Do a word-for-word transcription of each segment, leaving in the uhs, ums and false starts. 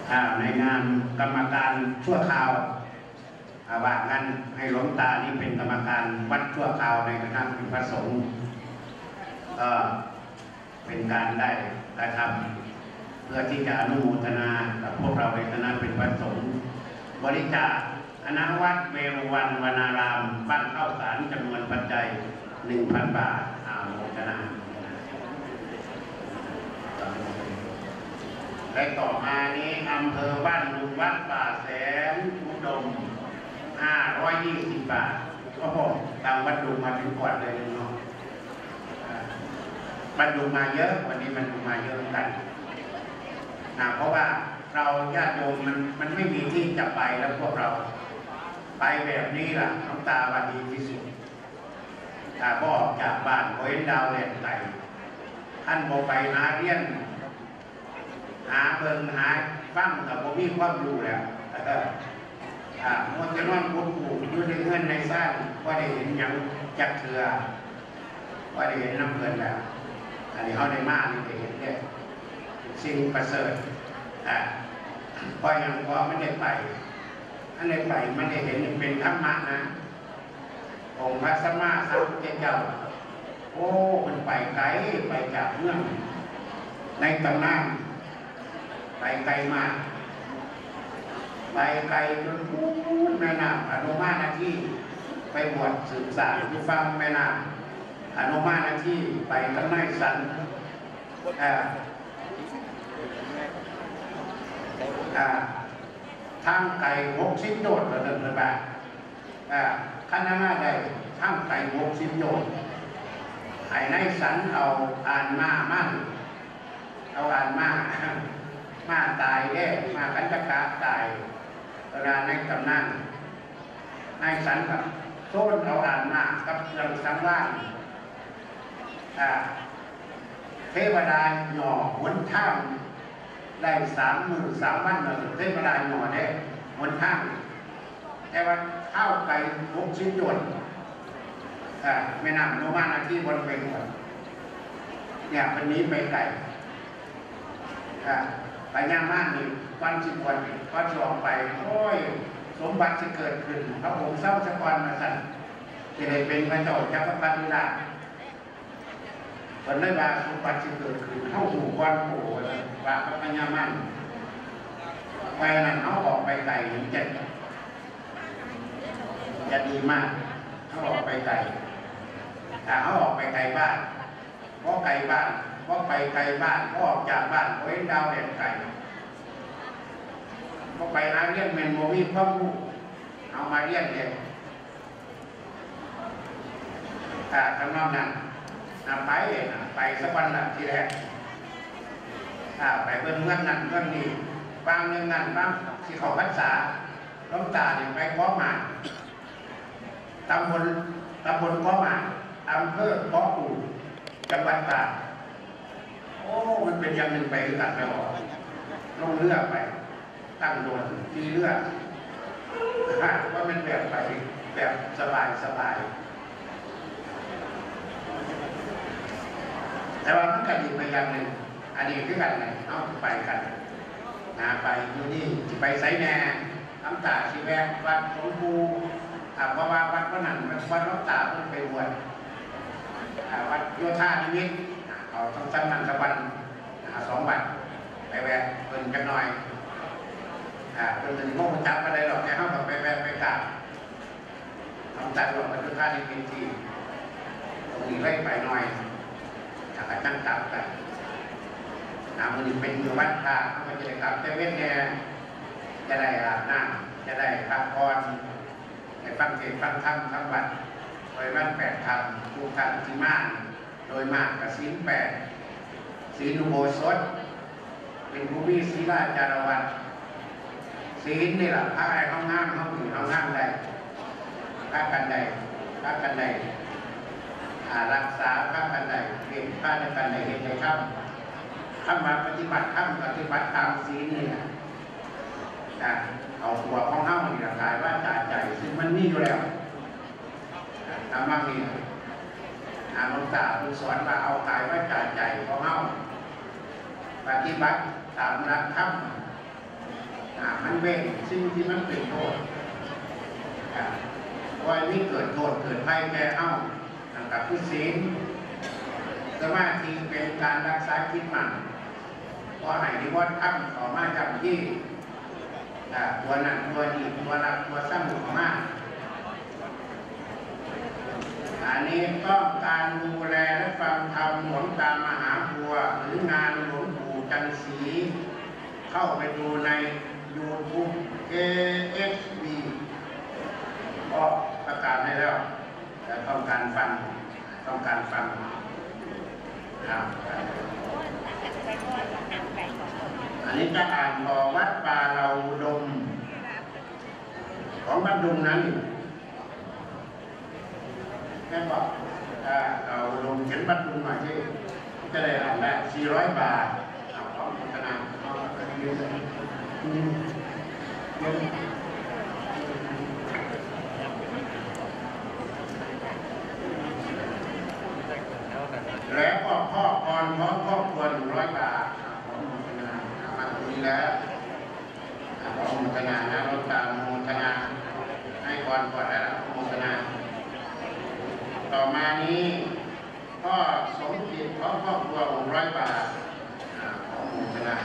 ในนามกรรมการชั่วคราวว่างั้นให้หลวงตานี่เป็นกรรมการวัดชั่วคราวในคณะพระสงฆ์ก็เป็นการได้กระทำเพื่อที่จะอนุโมทนากับพวกเราในคณะเป็นพระสงฆ์บริจาคคณะวัดเวรุวันวนารามบ้านเข้าสารจำนวนปัจจัยหนึ่งพันบาทอนุโมทนาและต่อมานี้อำเภอบ้านดุงวัดป่าแสนอุดมห้าร้อยยี่สิบบาทก็พอตามวัดดุงมาถึงก่อนเลยเนาะบันดุงมาเยอะวันนี้มันดุงมาเยอะกันนะเพราะว่าเราญาติโยมมันมันไม่มีที่จะไปแล้วพวกเราไปแบบนี้ล่ะน้ำตาวันดีที่สุดถ้าพ่อออกจากบ้านโอยดาวแหลนไก่ท่านบอกไปหาเรียนหาเบิ่งหาฟังกับผมมีความรู้แล้วอ่ามันจะนอนพูดผูกอยู่ในเงื่อนในสร้างว่าได้เห็นอย่างจักเถื่อว่าได้เห็นน้ำเงินแล้วอันนี้เขาได้มากนี่ได้เห็นเนี่ยสิ่งประเสริฐอ่าพออย่างพอไม่ได้ไปอันได้ไปไม่ได้เห็นเป็นธรรมะนะองค์พระสัมมาสัมพุทธเจ้าโอ้มันไปไกลไปจากเมืองในตำนานไปไกลมากไปไกลจนพูดแม่น้ำอนุมานาทีไปบวชสืบสานที่ฟังแม่น้ำอนุมานาทีไปข้างในสันอ่าอ่าทางไก่หกสิบโยชน์ระดับระบาดอ่าขณะหน้าใดทางไก่หกสิบโยชน์ไอ้ในสันเอาอ่านมามั่นเอาอ่านมามาตายแน่มาขันตกะตายเวลาในตำนานในสันกับโซนเอาอ่านมากับเรื่องสังวาสเทวดาหย่อหนทางได้สามหมื่นสามพันหนึ่งเทวดาหย่อได้หนทางแต่ว่าข้าวไก่หกชิ้นหยดไม่นำโนมานาที่บนไปหมดเนี่ยวันนี้ไปไก่ไปย่างม่านนี่วันสิบวันก็ชองไปโอ้ยสมบัติจะเกิดขึ้นพระองค์เศร้าสะกอนมาสั่นจะได้เป็นพระเจ้าจักรพรรดิราชวันนั้นว่าสมบัติจะเกิดขึ้นเข้าสู่วันโผล่ว่าพระปัญญามั่นไปนั้นเขาออกไปไกลถึงเจ็ดจะดีมากเขาออกไปไกลแต่เขาออกไปไกลบ้านเพราะไกลบ้านก็ไปไกลบ้านก็ออกจากบ้านโอ้ยดาวแดนไกลก็ไปหาเรียนเมนโมวีพ่อมูเอามาเรียนเองแต่ทำนองนั้นไปไปสักวันหนึ่งทีแรกไปเบิ่งเงื่อนนั่นเงื่อนนี้บางเงื่อนนั่นบางที่เขาพรรษาล้มตาเนี่ยไปก้อมาตำบลตำบลก้อมาอำเภอก้อปูจังหวัดตากโอ้มันเป็นอย่างหนึ่งไปตัดไปออกลงเรือไปตั้งโดนทีเรือว่ามันแบบไปแบบสบายสบายแต่ว่ามันก็ดีไปอย่างหนึ่งอันนี้คือกันเลยเอาไปกันนะไปอยู่นี่ไปไซแน่น้ำตาชีแวกวัดหลวงปู่เพราะว่าวัดพระนันวัดน้ำตาเพิ่งไปบวชวัดโยธานิมิตเขาต้องสั้นนันสวรรค์สองวัดไปแวะเพิ่นกันหน่อยเป็นถึงโมงจับอะไรหรอกแค่เข้ากับไปแวะไปกราบน้ำตาหลวงวัดโยธานิมิตที่ตรงนี้ไล่ไปหน่อยอยากให้ตั้งกลับกันน้ำมันเป็นอยู่วัดท่าเขาจะได้กลับแต่เว้นเนี่ยจะได้อาบน้ำจะได้พักผ่อนให้ฟังเทศน์ฟังธรรมทั้งวันโดยวันแปดธรรมทุกท่านที่มาโดยมากกับศีลแปดศีลอุโบสถเป็นภูมิศีลาจารวัตศีลนี่แหละพระไอ้ห้องน้ำห้องอื่นห้องน้ำใดพระกันใดพระกันใดรักษาพระกันใดเห็นพระในกันใดเห็นในถ้ำถ้ามาปฏิบัติถ้ำปฏิบัติตามศีลนี่นะเอาตัวของเฮ้านี่กายว่าจ่าใจซึ่งมันมีอยู่แล้วทำมามีอาหลวงตาคุณสอนว่าเอากายว่าจ่าใจของเฮ้าปฏิบัติตามหลักธรรมมันเว้นสิ่งที่มันเป็นโทษว่าไม่เกิดโทษเกิดภัยแก่เอ้ากับผู้ศีลสมาธิเป็นการรักษาจิตมันพอไหนที่วัดถ้ำต่อมาจำที่ตัวนั้นตัวดีตัวรักตัวสมุขมากอันนี้ต้องการดูแลและฟังธรรมหลวงตามหาบัวหรืองานหลวงปู่จันทร์ศรีเข้าไปดูใน ยูทูบ เอ เอส บี ก็ประกาศให้แล้วแต่ต้องการฟังต้องการฟังครับอันนี้จะอ่านต่อวัดป่าเราดมของบ้านดุงนั้นแม่บอกเราลงเขียนบัตรดุงหน่อยที่จะได้อ่านได้สี่ร้อยบาทเอาของพัฒนาเอาไปเยอะเลยแล้วก็พ่อพรพร้อมครอบครัวหนึ่งร้อยบาทของพัฒนามาตรงนี้แล้วของพัฒนานะรถตามพัฒนาให้ก่อนก่อนแล้วของพัฒนาต่อมานี้ก็สมจิตพร้อมครอบครัวหกร้อยบาทของหมู่คณะ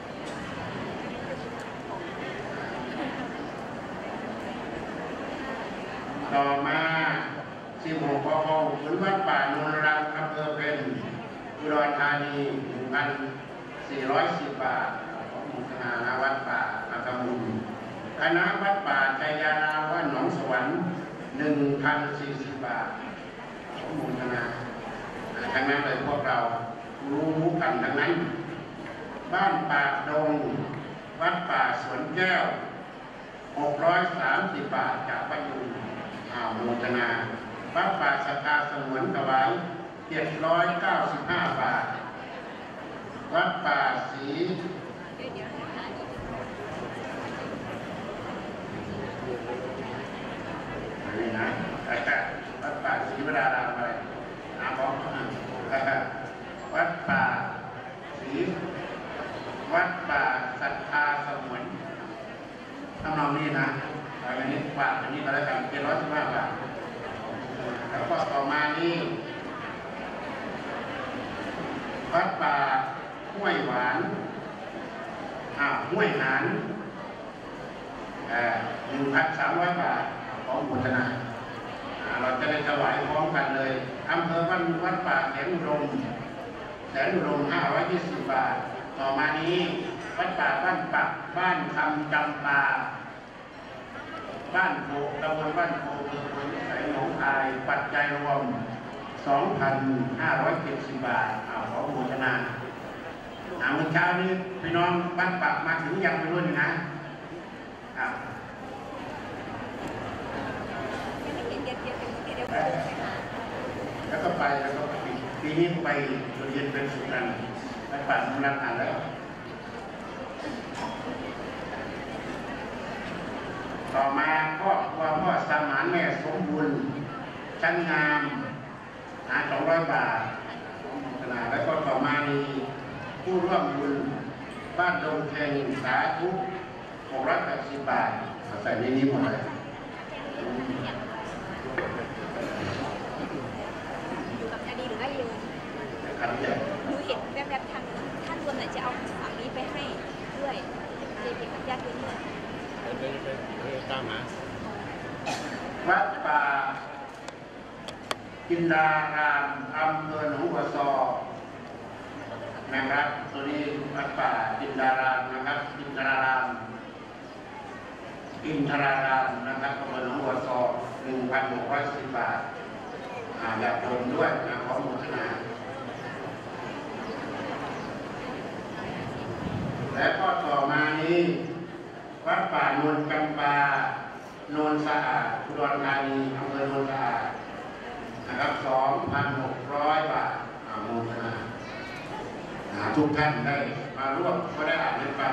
ต่อมาสิบหกปพขุนวัดป่านนรังอำเภอเป็นอุดรธานีหนึ่งพันสี่ร้อยสิบบาทของหมู่คณะณวัดป่าอาตมุนคณะวัดป่าชัยยารามวัดหนองสวรรค์หนึ่งพันสี่สิบบาทมูลธนาทั้งนั้นเลยพวกเรารู้รู้กันทั้งนั้นบ้านป่าดงวัดป่าสวนแก้วหกร้อยสามสิบบาทจากวัดยุงอ่าวมูลธนาวัดป่าสกาสงวนถวายเจ็ดร้อยเก้าสิบห้าบาทวัดป่าศรีอันนี้นะอาจารย์วัดป่าศรีวรารามอะไรน้ำบอกวัดป่าศรีวัดป่าศรัทธาสมุนทำนองนี้นะอันนี้บาทอันนี้ก็แล้วกันเป็นร้อยสิบห้าบาทแล้วก็ต่อมานี้วัดป่าห้วยหวานอ่าห้วยหานหนึ่งพันสามร้อยบาทของบุตรนาเราจะได้ถวายพร้อมกันเลยอำเภอบ้านวัดป่าแสนอุดมแสนอุดมห้าร้อยยี่สิบบาทต่อมานี้วัดป่าบ้านปักบ้านคำจำปาบ้านโพตำบลบ้านโพอำเภอโพธิสัยหนองคายปัจจัยรวมสองพันห้าร้อยเจ็ดสิบบาทเอาขอโมทนาอ่าเมื่อเช้านี้พี่น้องบ้านปักมาถึงยังไม่รู้อยู่นะครับแล้วก็ไปแล้วก็ปีปีนี้ไปเรียนเป็นสุดกันไปปั่นนักอ่านแล้วต่อมาพ่อพ่อพ่อสมานแม่สมบูรณ์ชั้นงามหาสองร้อยบาทขนาดแล้วก็ต่อมามีผู้ร่วมบุญบ้านดงเทงสาธุหกร้อยแปดสิบบาทใส่ในนี้หมดเลยหนูเห็นแบบๆทางท่านรวมไหนจะเอาฝั่งนี้ไปให้ด้วยเจพีกับญาติด้วยตามมาวัดป่าจินดารามอำเภอหนองบัวซอนะครับตัวนี้วัดป่าจินดารามนะครับจินดารามอินทรารามนะครับอำเภอหนองบัวซอหนึ่งพันหกร้อยสิบบาทอยากโดนด้วยนะขอโมทนาและก็ต่อมานี้วัดป่าโนนจำปาโนนสะอาดอุดรธานีอำเภอโนนสะอาดนะครับสองพันหกร้อยบาทอาโมทนาทุกท่านได้มาร่วมก็ได้อ่านให้ฟัง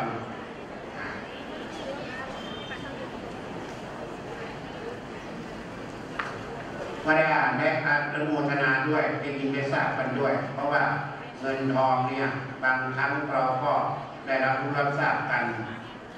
ก็ได้อ่านได้อ่านอนุโมทนาด้วยได้ยินได้ทราบกันด้วยเพราะว่าเงินทองเนี่ยบางครั้งเราก็ได้รับรู้รับทราบกัน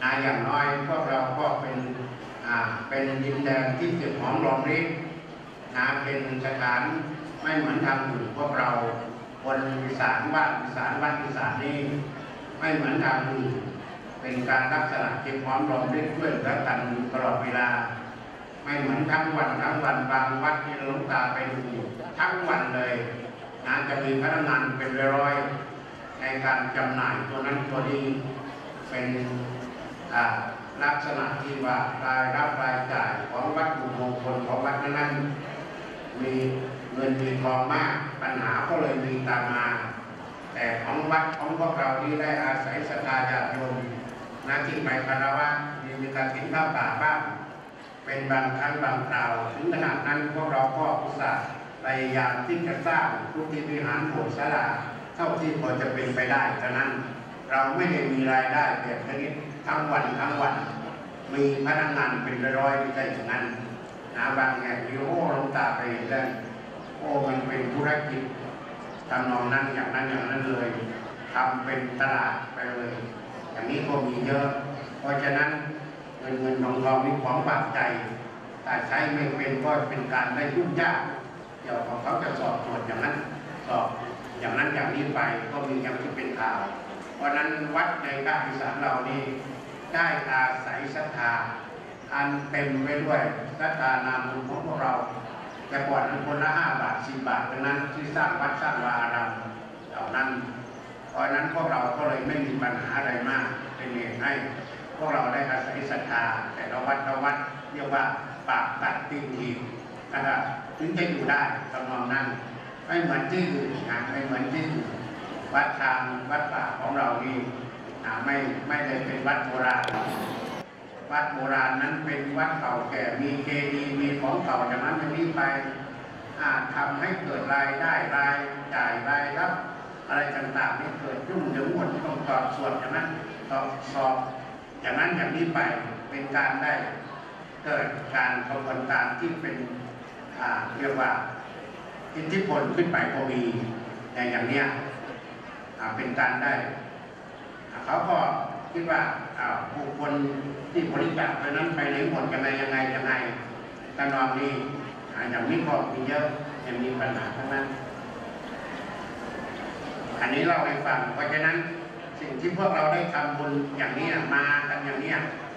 นะอย่างน้อยพวกเราก็เป็นอ่าเป็นดินแดนที่เก็บหอมรอมริบนะเป็นสถานไม่เหมือนทางอื่นพวกเราคนอีสานบ้านอีสานบ้านอีสานนี่ไม่เหมือนทางอื่นเป็นการลักษณะเก็บหอมรอมริบช่วยเหลือกันตลอดเวลาไม่เหมือนทั้งวันทั้งวันบางวัดที่หลวงตาไปดูทั้งวันเลยนะจะมีพนักงานเป็นร้อยๆในการจำหน่ายตัวนั้นตัวนี้เป็นลักษณะที่ว่ารายรับรายจ่ายของวัดบุญมงคลของวัดนั้นมีเงินมีทองมากปัญหาก็เลยมีตามมาแต่ของวัดของพวกเราที่ได้อาศัยศรัทธาญาติโยมนะที่ไปคารวะมีการกินข้าวป่าบ้างเป็นบางครั้งบางคราวถึงขนาดนั้นพวกเราก็อุตส่าห์พยายามที่จะสร้างพุทธิวิหารโบสถ์ศาลาเท่าที่พอจะเป็นไปได้ฉะนั้นเราไม่ได้มีรายได้แบบนี้ทั้งวันทั้งวันมีพนักงานเป็นร้อยๆไม่ใช่อย่างนั้นนะบางแห่งที่โอ้ลงตาไปเห็นแล้วโอ้มันเป็นธุรกิจทำนองนั้นอย่างนั้นอย่างนั้นเลยทำเป็นตลาดไปเลยอย่างนี้ก็มีเยอะเพราะฉะนั้นเงินเงินทองทองมีของปัจจัยแต่ใช้ไม่เป็นก็เป็นการได้ยุ่งยากเดี๋ยวเขาจะสอบตรวจอย่างนั้นสอบอย่างนั้นอย่างนี้ไปก็มีอย่างที่เป็นข่าวเพราะนั้นวัดในภาคอีสานเรานี่ได้อาศัยศรัทธาอันเต็มไปด้วยศรัทธานามบุญของพวกเราแต่ก่อนนั้นคนละห้าบาทสี่บาทดังนั้นที่สร้างวัดสร้างวาอารามเหล่านั้นเพราะนั้นพวกเราก็เลยไม่มีปัญหาอะไรมากเป็นเหตุให้พวกเราได้อาศัยศรัทธาแต่ละวัดละวัดเรียกว่าปากตัดติ่งทีนะครับถึงจะอยู่ได้ตำนองนั้นไม่เหมือนที่อื่นนะไม่เหมือนที่อื่นวัดทางวัดป่าของเรานี่ไม่ไม่ได้เป็นวัดโบราณวัดโบราณนั้นเป็นวัดเก่าแก่มีเจดีย์มีของเก่าจากนั้นจะนี้ไปอาจทำให้เกิดรายได้รายจ่ายรายรับอะไรต่างๆที่เกิดรุ่งเรืองหมดต้องสอบส่วนอย่างนั้นสอบสอบอย่างนั้นอย่างนี้ไปเป็นการได้เกิดการกระบวนการที่เป็นเรียกว่าอิทธิพลขึ้นไปก็มีอย่างอย่างเนี้ยเป็นการได้เขาก็คิดว่าผู้คนที่บริจาคไปนั้นไปไหนหมดยังไงยังไงยังไงการนองนี้อย่างนี้ก็มีเยอะยังมีปัญหาทั้งนั้นอันนี้เล่าให้ฟังเพราะฉะนั้นสิ่งที่พวกเราได้ทำบุญอย่างนี้มากันอย่างนี้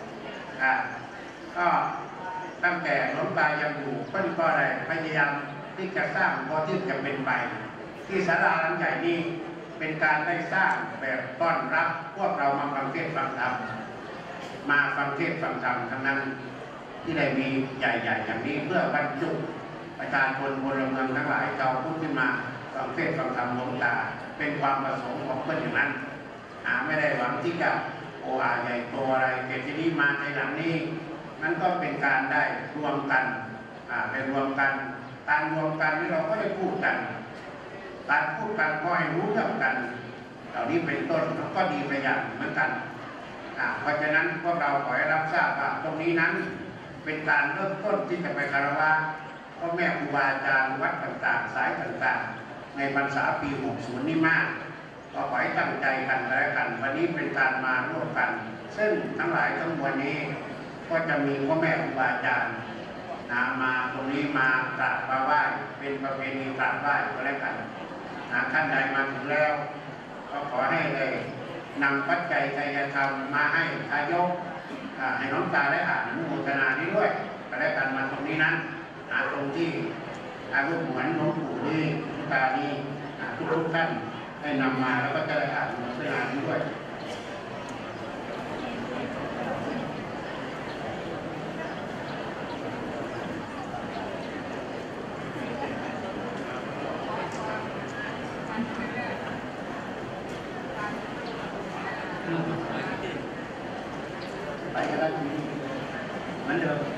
ก็ตั้งแต่หลวงตายังอยู่เพิ่นก็ได้พยายามที่จะสร้างพอที่จะเป็นไปที่ศาลาหลังใหญ่นี้เป็นการได้สร้างแบบต้อนรับพวกเรามาฟังเทศน์ฟังธรรมมาฟังเทศน์ฟังธรรมทั้งนั้นที่ได้มีใหญ่ๆอย่างนี้เพื่อบรรจุประชาชนพลเมืองทั้งหลายเราพูดขึ้นมาฟังเทศน์ฟังธรรมหลวงตาเป็นความประสงค์ของเพื่อนอย่างนั้นหาไม่ได้หวังที่จะโอ้อาใหญ่โตอะไรเกิดที่นี้มาในหลังนี้นั่นก็เป็นการได้รวมกันไปรวมกันการรวมกันที่เราก็ได้พูดกันการพูดกันก็ให้รู้เรื่องกันเหล่านี้เป็นต้นก็ดีไปอย่างเหมือนกันเพราะฉะนั้นพวกเราขอให้รับทราบว่าตรงนี้นั้นเป็นการเริ่มต้นที่จะไปคารวะพ่อแม่ครูบาอาจารย์วัดต่างๆสายต่างๆในพรรษาปีหกสิบนี้มากก็ขอให้ตั้งใจกันและกันวันนี้เป็นการมาร่วมกันซึ่งทั้งหลายทั้งมวลนี้ก็จะมีพ่อแม่ครูบาอาจารย์นะมาตรงนี้มากราบมาไหว้เป็นประเพณีกราบไหว้ก็แล้วกันนะท่านใดมาถึงแล้วก็ขอให้เลยนำปัจจัยไตรธรรมมาให้ทายกให้น้องตาได้อ่านอนุโมทนานี้ด้วยก็แล้วกันมาตรงนี้นั้นตรงที่อารูปเหมือนหลวงปู่นี่ตานี้ทุกๆท่านให้นำมาแล้วก็จะได้อ่านอนุโมทนานี้ด้วยไปกันแล้วเหมือนเดิม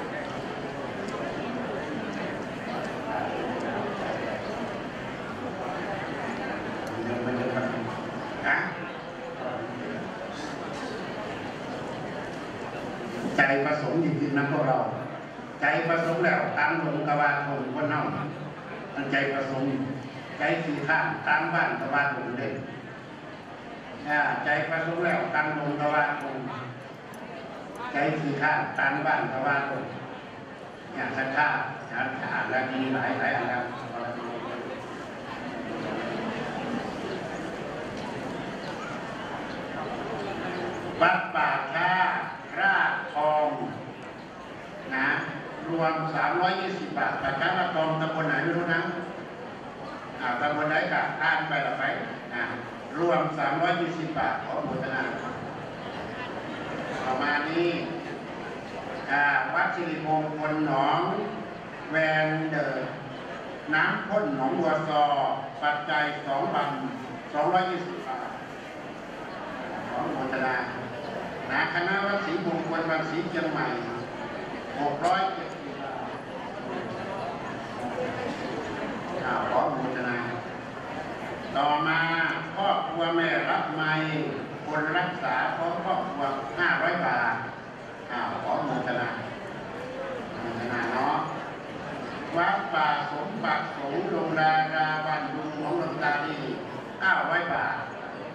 ใจประสงค์จริงๆนะพวกเราใจประสงค์แล้วตามหลวงกวาทงคนเน่ามันใจประสงค์ใจคือข้ามตามบ้านกวาทงเด่นใจประสงค์แล้วตามหลวงกวาทงใจคือข้าตามบ้านเพราะว่าอย่างสักข้าฐานฐานแล้วมีหลายหลายอันแล้ววัดป่าช้ารากทองนะรวมสามร้อยยี่สิบบาทป่าช้ารากทองตำบลไหนไม่รู้นะอ่าตำบลไหนกับอ่านไปละไปนะรวมสามร้อยยี่สิบบาทขอโฆษณาประมาณนี้วัดสิริมงคลหนองแวนเดอร์น้ำพ่นหนองบัวซอปัจจัยสองพันสองร้อยยี่สิบบาทของโฆษณานาคณะวัดศรีมงคลวัดศรีเชียงใหม่หกร้อยเจ็ดสิบบาทของโฆษณาต่อมาครอบครัวแม่รับไม้คนรักษาของครอบครัวห้าร้อยบาทขอโมทนาโมทนาเนาะวัดป่าสมบัติสงฆ์ลงดาราบ้านดุงของลำตาดีเก้าร้อยบาท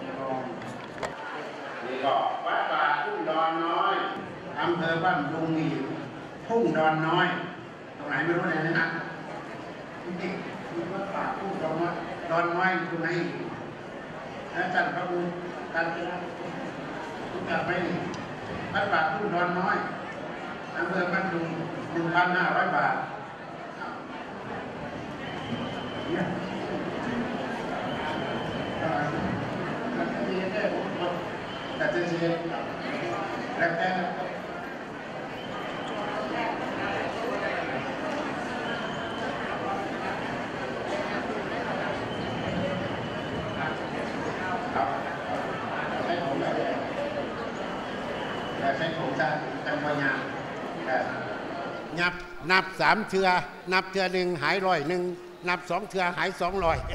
นี่ก็วัดป่าทุ่งดอนน้อยอำเภอบ้านดุงอีกทุ่งดอนน้อยตรงไหนไม่รู้เลยนะนี่วัดป่าทุ่งดอนน้อยดอนน้อยตรงไหนแล้วจันทร์พระบุญการเจริญรู้จักไหมวัดป่าทุ่งดอนน้อยอำเภอบ้านดุงหนึ่งพันห้าร้อยบาทแต่จะเสียแล้วแต่ใช้ผมจะจังหวะยามนับนับสามเทือนับเทือหนึ่งหายร้อยหนึ่งนับสองเทือหายสองร้อย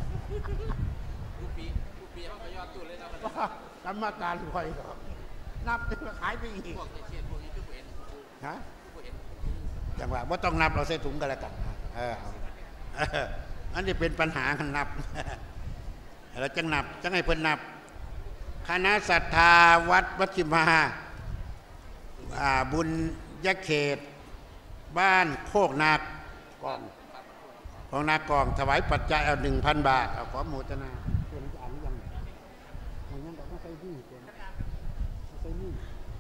กรรมการคอยนับเทือหายไปอีกฮะจังหวะว่าต้องนับเราใส่ถุงกันแล้วกันเอออันนี้เป็นปัญหากันนับเราจังนับจังให้เพิ่นนับคณะศรัทธาวัดวัดจิมาบุญยเขตบ้านโคกนากองของนากองถวายปัจจัยเอาหนึ่งพันบาทเอาขอโมทนาเป็นอ่านยังอย่างนั้นเราต้องใส่ดีเป็นใส่ดี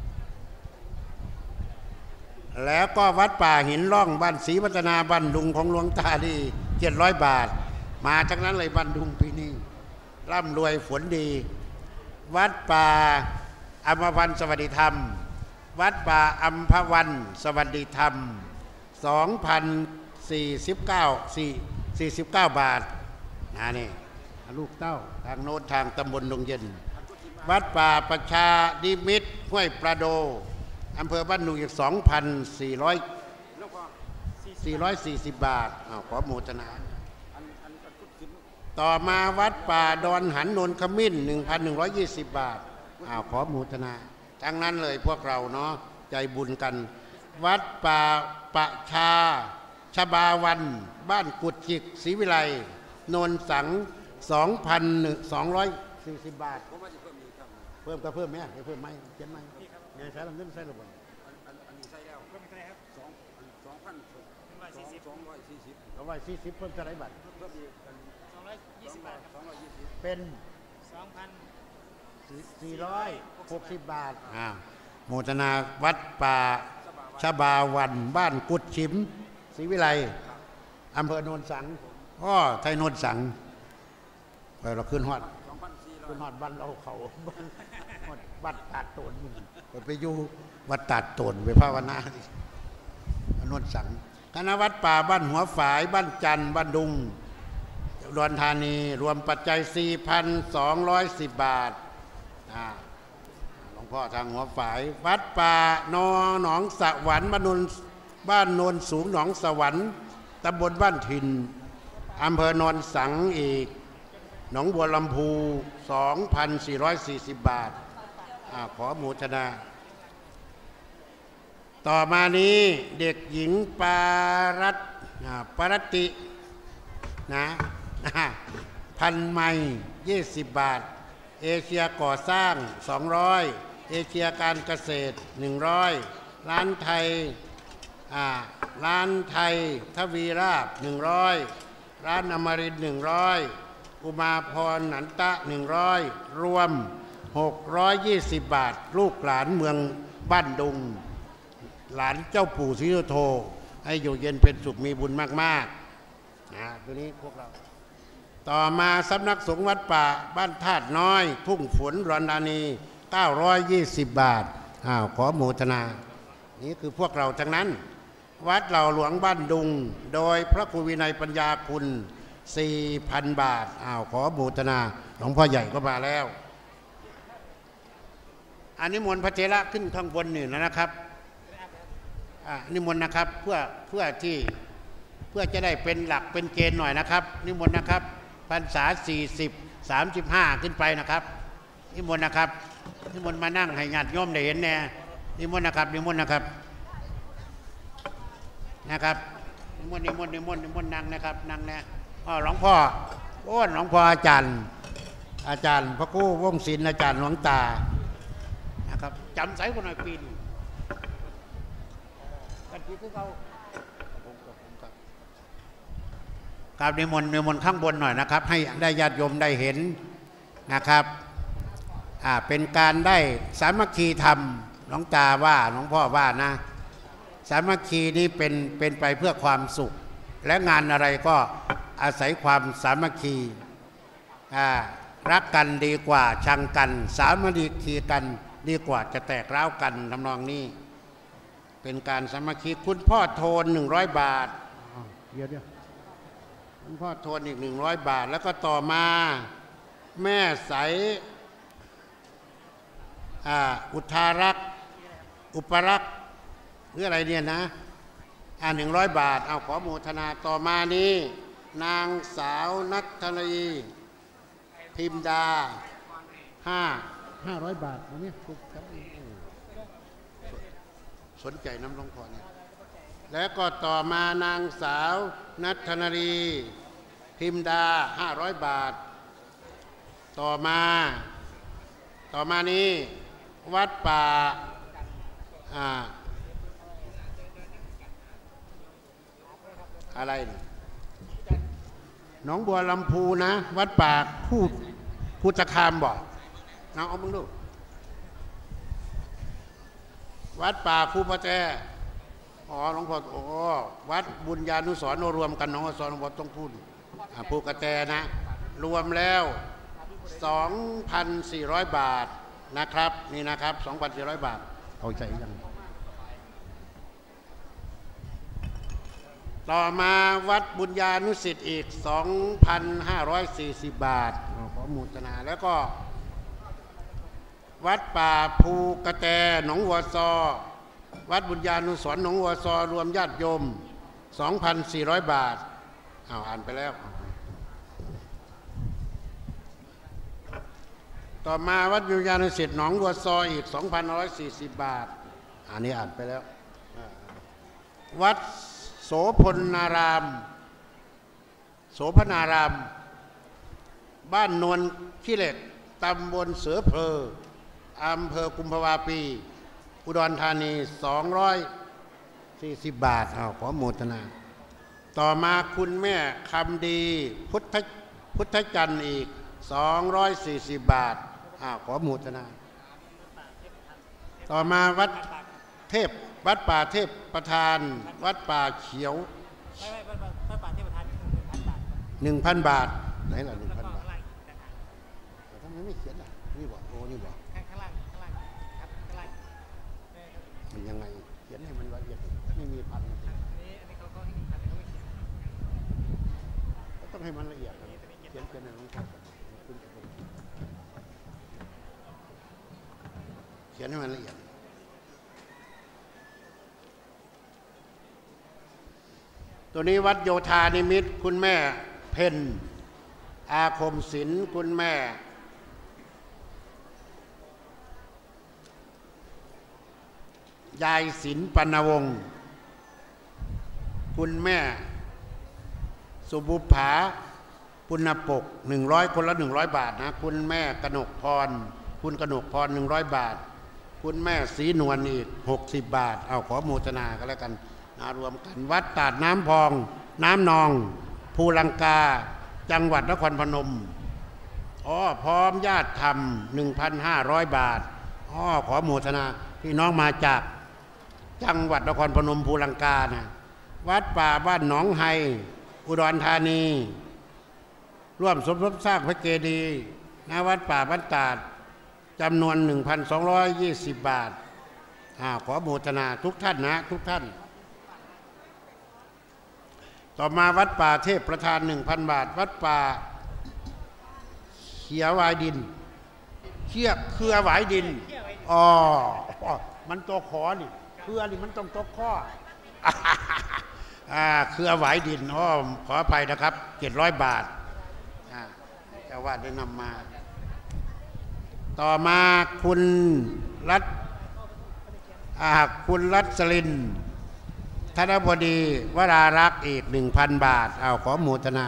แล้วก็วัดป่าหินร่องบ้านศรีวัฒนาบ้านดุงของหลวงตาดีเจ็ดร้อยบาทมาจากนั้นเลยบ้านดุงปีนี้ร่ำรวยฝนดีวัดป่าอมพันธ์สวัสดิธรรมวัดป่าอัมพวันสวัสดิธรรมสองพันสี่สิบเก้าสี่สี่สิบเก้าบาทนะนี่ลูกเต้าทางโน้นทางตำบลดงเย็นวัดป่าประชาดิมิตรห้วยประโดอำเภอบ้านหนูอีกสองพันสี่ร้อยสี่ร้อยสี่สิบบาทอ้าวขอโมทนาต่อมาวัดป่าดอนหันโนนขมิ้นหนึ่งพันหนึ่งร้อยยี่สิบบาทอ้าวขอโมทนาทั้งนั้นเลยพวกเราเนาะใจบุญกันวัดป่าประชาชบาวันบ้านกุดจิกศรีวิไลโนนสังสองพันสองร้อยสี่สิบบาทเพิ่มก็เพิ่มไหมเพิ่มไหมเขียนไหมเนี่ยใช้ลำเงินใช้ระบบอันนี้ใช้แล้วเพิ่มเท่าไหร่ครับสองสองพันสองร้อยสี่สิบสองร้อยสี่สิบสองร้อยสี่สิบเพิ่มเท่าไหร่บาทเพิ่มอีกสองร้อยยี่สิบบาทสองร้อยยี่สิบเป็นสองพันสี่ร้อยหกสิบบาทอ่าโมทนาวัดป่าชบาวันบ้านกุดชิมศรีวิไลอำเภอโนนสังอ้อไทยโนนสังไปเราขึ้นฮอดขึ้นฮอดบ้านเราเขาบ้านตัดโตนไปอยู่วัดตัดโตนไปภาวนาโนนสังคณะวัดป่าบ้านหัวฝายบ้านจันทร์บ้านดุงอุดรธานีรวมปัจจัย สี่พันสองร้อยสิบ บาทหลวงพ่อทางหัวฝายวัดป่านอหนองสวรรค์บ้านนนบ้านโนนสูงหนองสวรรค์ตำบลบ้านถิ่นอำเภอโนนสังอีกหนองบัวลำพู สองพันสี่ร้อยสี่สิบ บาทขอโมทนา ต่อมานี้เด็กหญิงปารัตปารตินะพันไม้ยี่สิบบาทเอเชียก่อสร้างสองร้อยเอเชียการเกษตรหนึ่งร้อยร้านไทยอ่าร้านไทยทวีราบหนึ่งร้อยร้านอมรินทร์หนึ่งร้อยอุมาพรหนันตะหนึ่งร้อยรวมหกร้อยยี่สิบบาทลูกหลานเมืองบ้านดุงหลานเจ้าปู่ศรีสุโธให้อยู่เย็นเป็นสุขมีบุญมากๆนะตัวนี้พวกเราต่อมาสำนักสงฆ์วัดป่าบ้านธาตุน้อยทุ่งฝนรอนดานีเก้าร้อยยี่สิบบาทอ้าวขอโมทนานี่คือพวกเราทั้งนั้นวัดเหล่าหลวงบ้านดุงโดยพระครูวินัยปัญญาคุณ สี่พัน บาทอ้าวขอโมทนาหลวงพ่อใหญ่ก็มาแล้วอันนี้มนต์พระเถระขึ้นข้างบนนี่นะครับอ่านิมนต์นะครับเพื่อเพื่อที่เพื่อจะได้เป็นหลักเป็นเกณฑ์หน่อยนะครับนิมนต์นะครับพรรษาสี่สิบ สามสิบห้าขึ้นไปนะครับนิมนต์นะครับนิมนต์มานั่งให้ญาติโยมได้เห็นแน่นิมนต์นะครับนิมนต์นะครับนะครับนิมนต์นิมนต์นิมนต์นิมนต์นั่งนะครับนั่งแน่อ๋อหลวงพ่อโอ้หลวงพ่ออาจารย์อาจารย์พระครูวงศิลป์อาจารย์หลวงตานะครับจำใส่คนหน่อยปีนกันที่เขากราบนิมนต์นิมนต์ข้างบนหน่อยนะครับให้ได้ญาติโยมได้เห็นนะครับอ่าเป็นการได้สามัคคีธรรมหลวงตาว่าหลวงพ่อว่านะสามัคคีนี้เป็นเป็นไปเพื่อความสุขและงานอะไรก็อาศัยความสามัคคีอ่ารักกันดีกว่าชังกันสามัคคีกันดีกว่าจะแตกร้าวกันทำนองนี้เป็นการสามัคคีคุณพ่อโทนหนึ่งร้อยบาทเดี๋ยวเดี๋ยวคุณพ่อโทนอีกหนึ่งร้อยบาทแล้วก็ต่อมาแม่ใสอ่าอุทารักษ์อุปรักษ์หรืออะไรเนี่ยนะอ่าหนึ่งร้อยบาทเอาขอโมทนาต่อมานี้นางสาวนัทธนีพิมดาห้าห้าร้อยบาทวันนี้สนใจน้ำหลวงพ่อเนี่ยแล้วก็ต่อมานางสาวนัทธนีพิมดาห้าร้อยบาทต่อมาต่อมานี้วัดป่าอ่าอะไรนี่หนองบัวลำพูนะวัดป่าคู่พุทธคามบอกเอาเอามึงดูวัดป่าคู่พระแจ้อ๋อหลวงพ่อโอ้วัดบุญญานุสรณ์รวมกันหนองบัวสรหลวงพ่อต้องพูดภูกระแตนะรวมแล้ว สองพันสี่ร้อย บาทนะครับนี่นะครับ สองพันสี่ร้อย บาทเอาใจยังต่อมาวัดบุญญานุสิทธิ์อีก สองพันห้าร้อยสี่สิบ บาทขอโมทนาแล้วก็วัดป่าภูกระแตหนองวัวซอวัดบุญญานุสรณ์หนองวัวซอรวมญาติโยม สองพันสี่ร้อย บาทเอาอ่านไปแล้วต่อมาวัดบุญญานุสิทธิ์หนองวัวซออีก สองพันหนึ่งร้อยสี่สิบ บาทอันนี้อ่านไปแล้ววัดโสพลนารามโสพนารามบ้านนวลขี้เหล็กตำบลเสือเพลออำเภอกุมภาวาปีอุดรธานีสองร้อยสี่สิบบาทเอาขอโมทนาต่อมาคุณแม่คำดีพุทธพุทธจันทร์อีกสองร้อยสี่สิบบาทอ้าวขอโมทนาต่อมาวัดเทพวัดป่าเทพประธานวัดป่าเขียวหนึ่งพันบาทไหนล่ะหนึ่งพันบาททำไมไม่เขียนอ่ะนี่บอกโอ้นี่บอกมันยังไงเขียนให้มันละเอียดไม่มีพันต้องให้มันละเอียดเขียนเป็นอะไรของเขียนให้มันละเอียดตัวนี้วัดโยธานิมิตรคุณแม่เพ็ญอาคมศิลป์คุณแม่ยายศิลป์ปนวงศ์คุณแม่สุบุภาปุณปกหนึ่งร้อยคนละหนึ่งร้อยบาทนะคุณแม่กนกพรคุณกนกพรหนึ่งร้อยบาทคุณแม่ศรีนวลอีกหกสิบบาทเอาขอโมทนากันแล้วกันนารวมกันวัดตาดน้ำพองน้ำนองภูลังกาจังหวัดนครพนมอ๋อพร้อมญาติธรรมหนึ่งพันห้าร้อยบาทอ๋อขอโมทนาพี่น้องมาจากจังหวัดนครพนมภูลังกานะวัดป่าบ้านหนองไฮอุดรธานีร่วมสมทบสร้างพระเจดีย์ณวัดป่าบ้านตาดจำนวน หนึ่งพันสองร้อยยี่สิบ บาทอ่าขอโมทนาทุกท่านนะทุกท่านต่อมาวัดป่าเทพประธาน หนึ่งพัน บาทวัดป่าเขียวายดินเขี้ยเครือหวายดินอ๋อมันตัวขอนี่เครือนี่มันต้องตัวข้อ อ่าเครือหวายดินอ๋อขออภัยนะครับเจ็ดร้อยบาทอ่าเจ้าว่าได้นำมาต่อมาคุณรัตอ่าคุณรัตสลินธนบดีวรารักษ์อีกหนึ่งพันบาทเอาขอโมทนา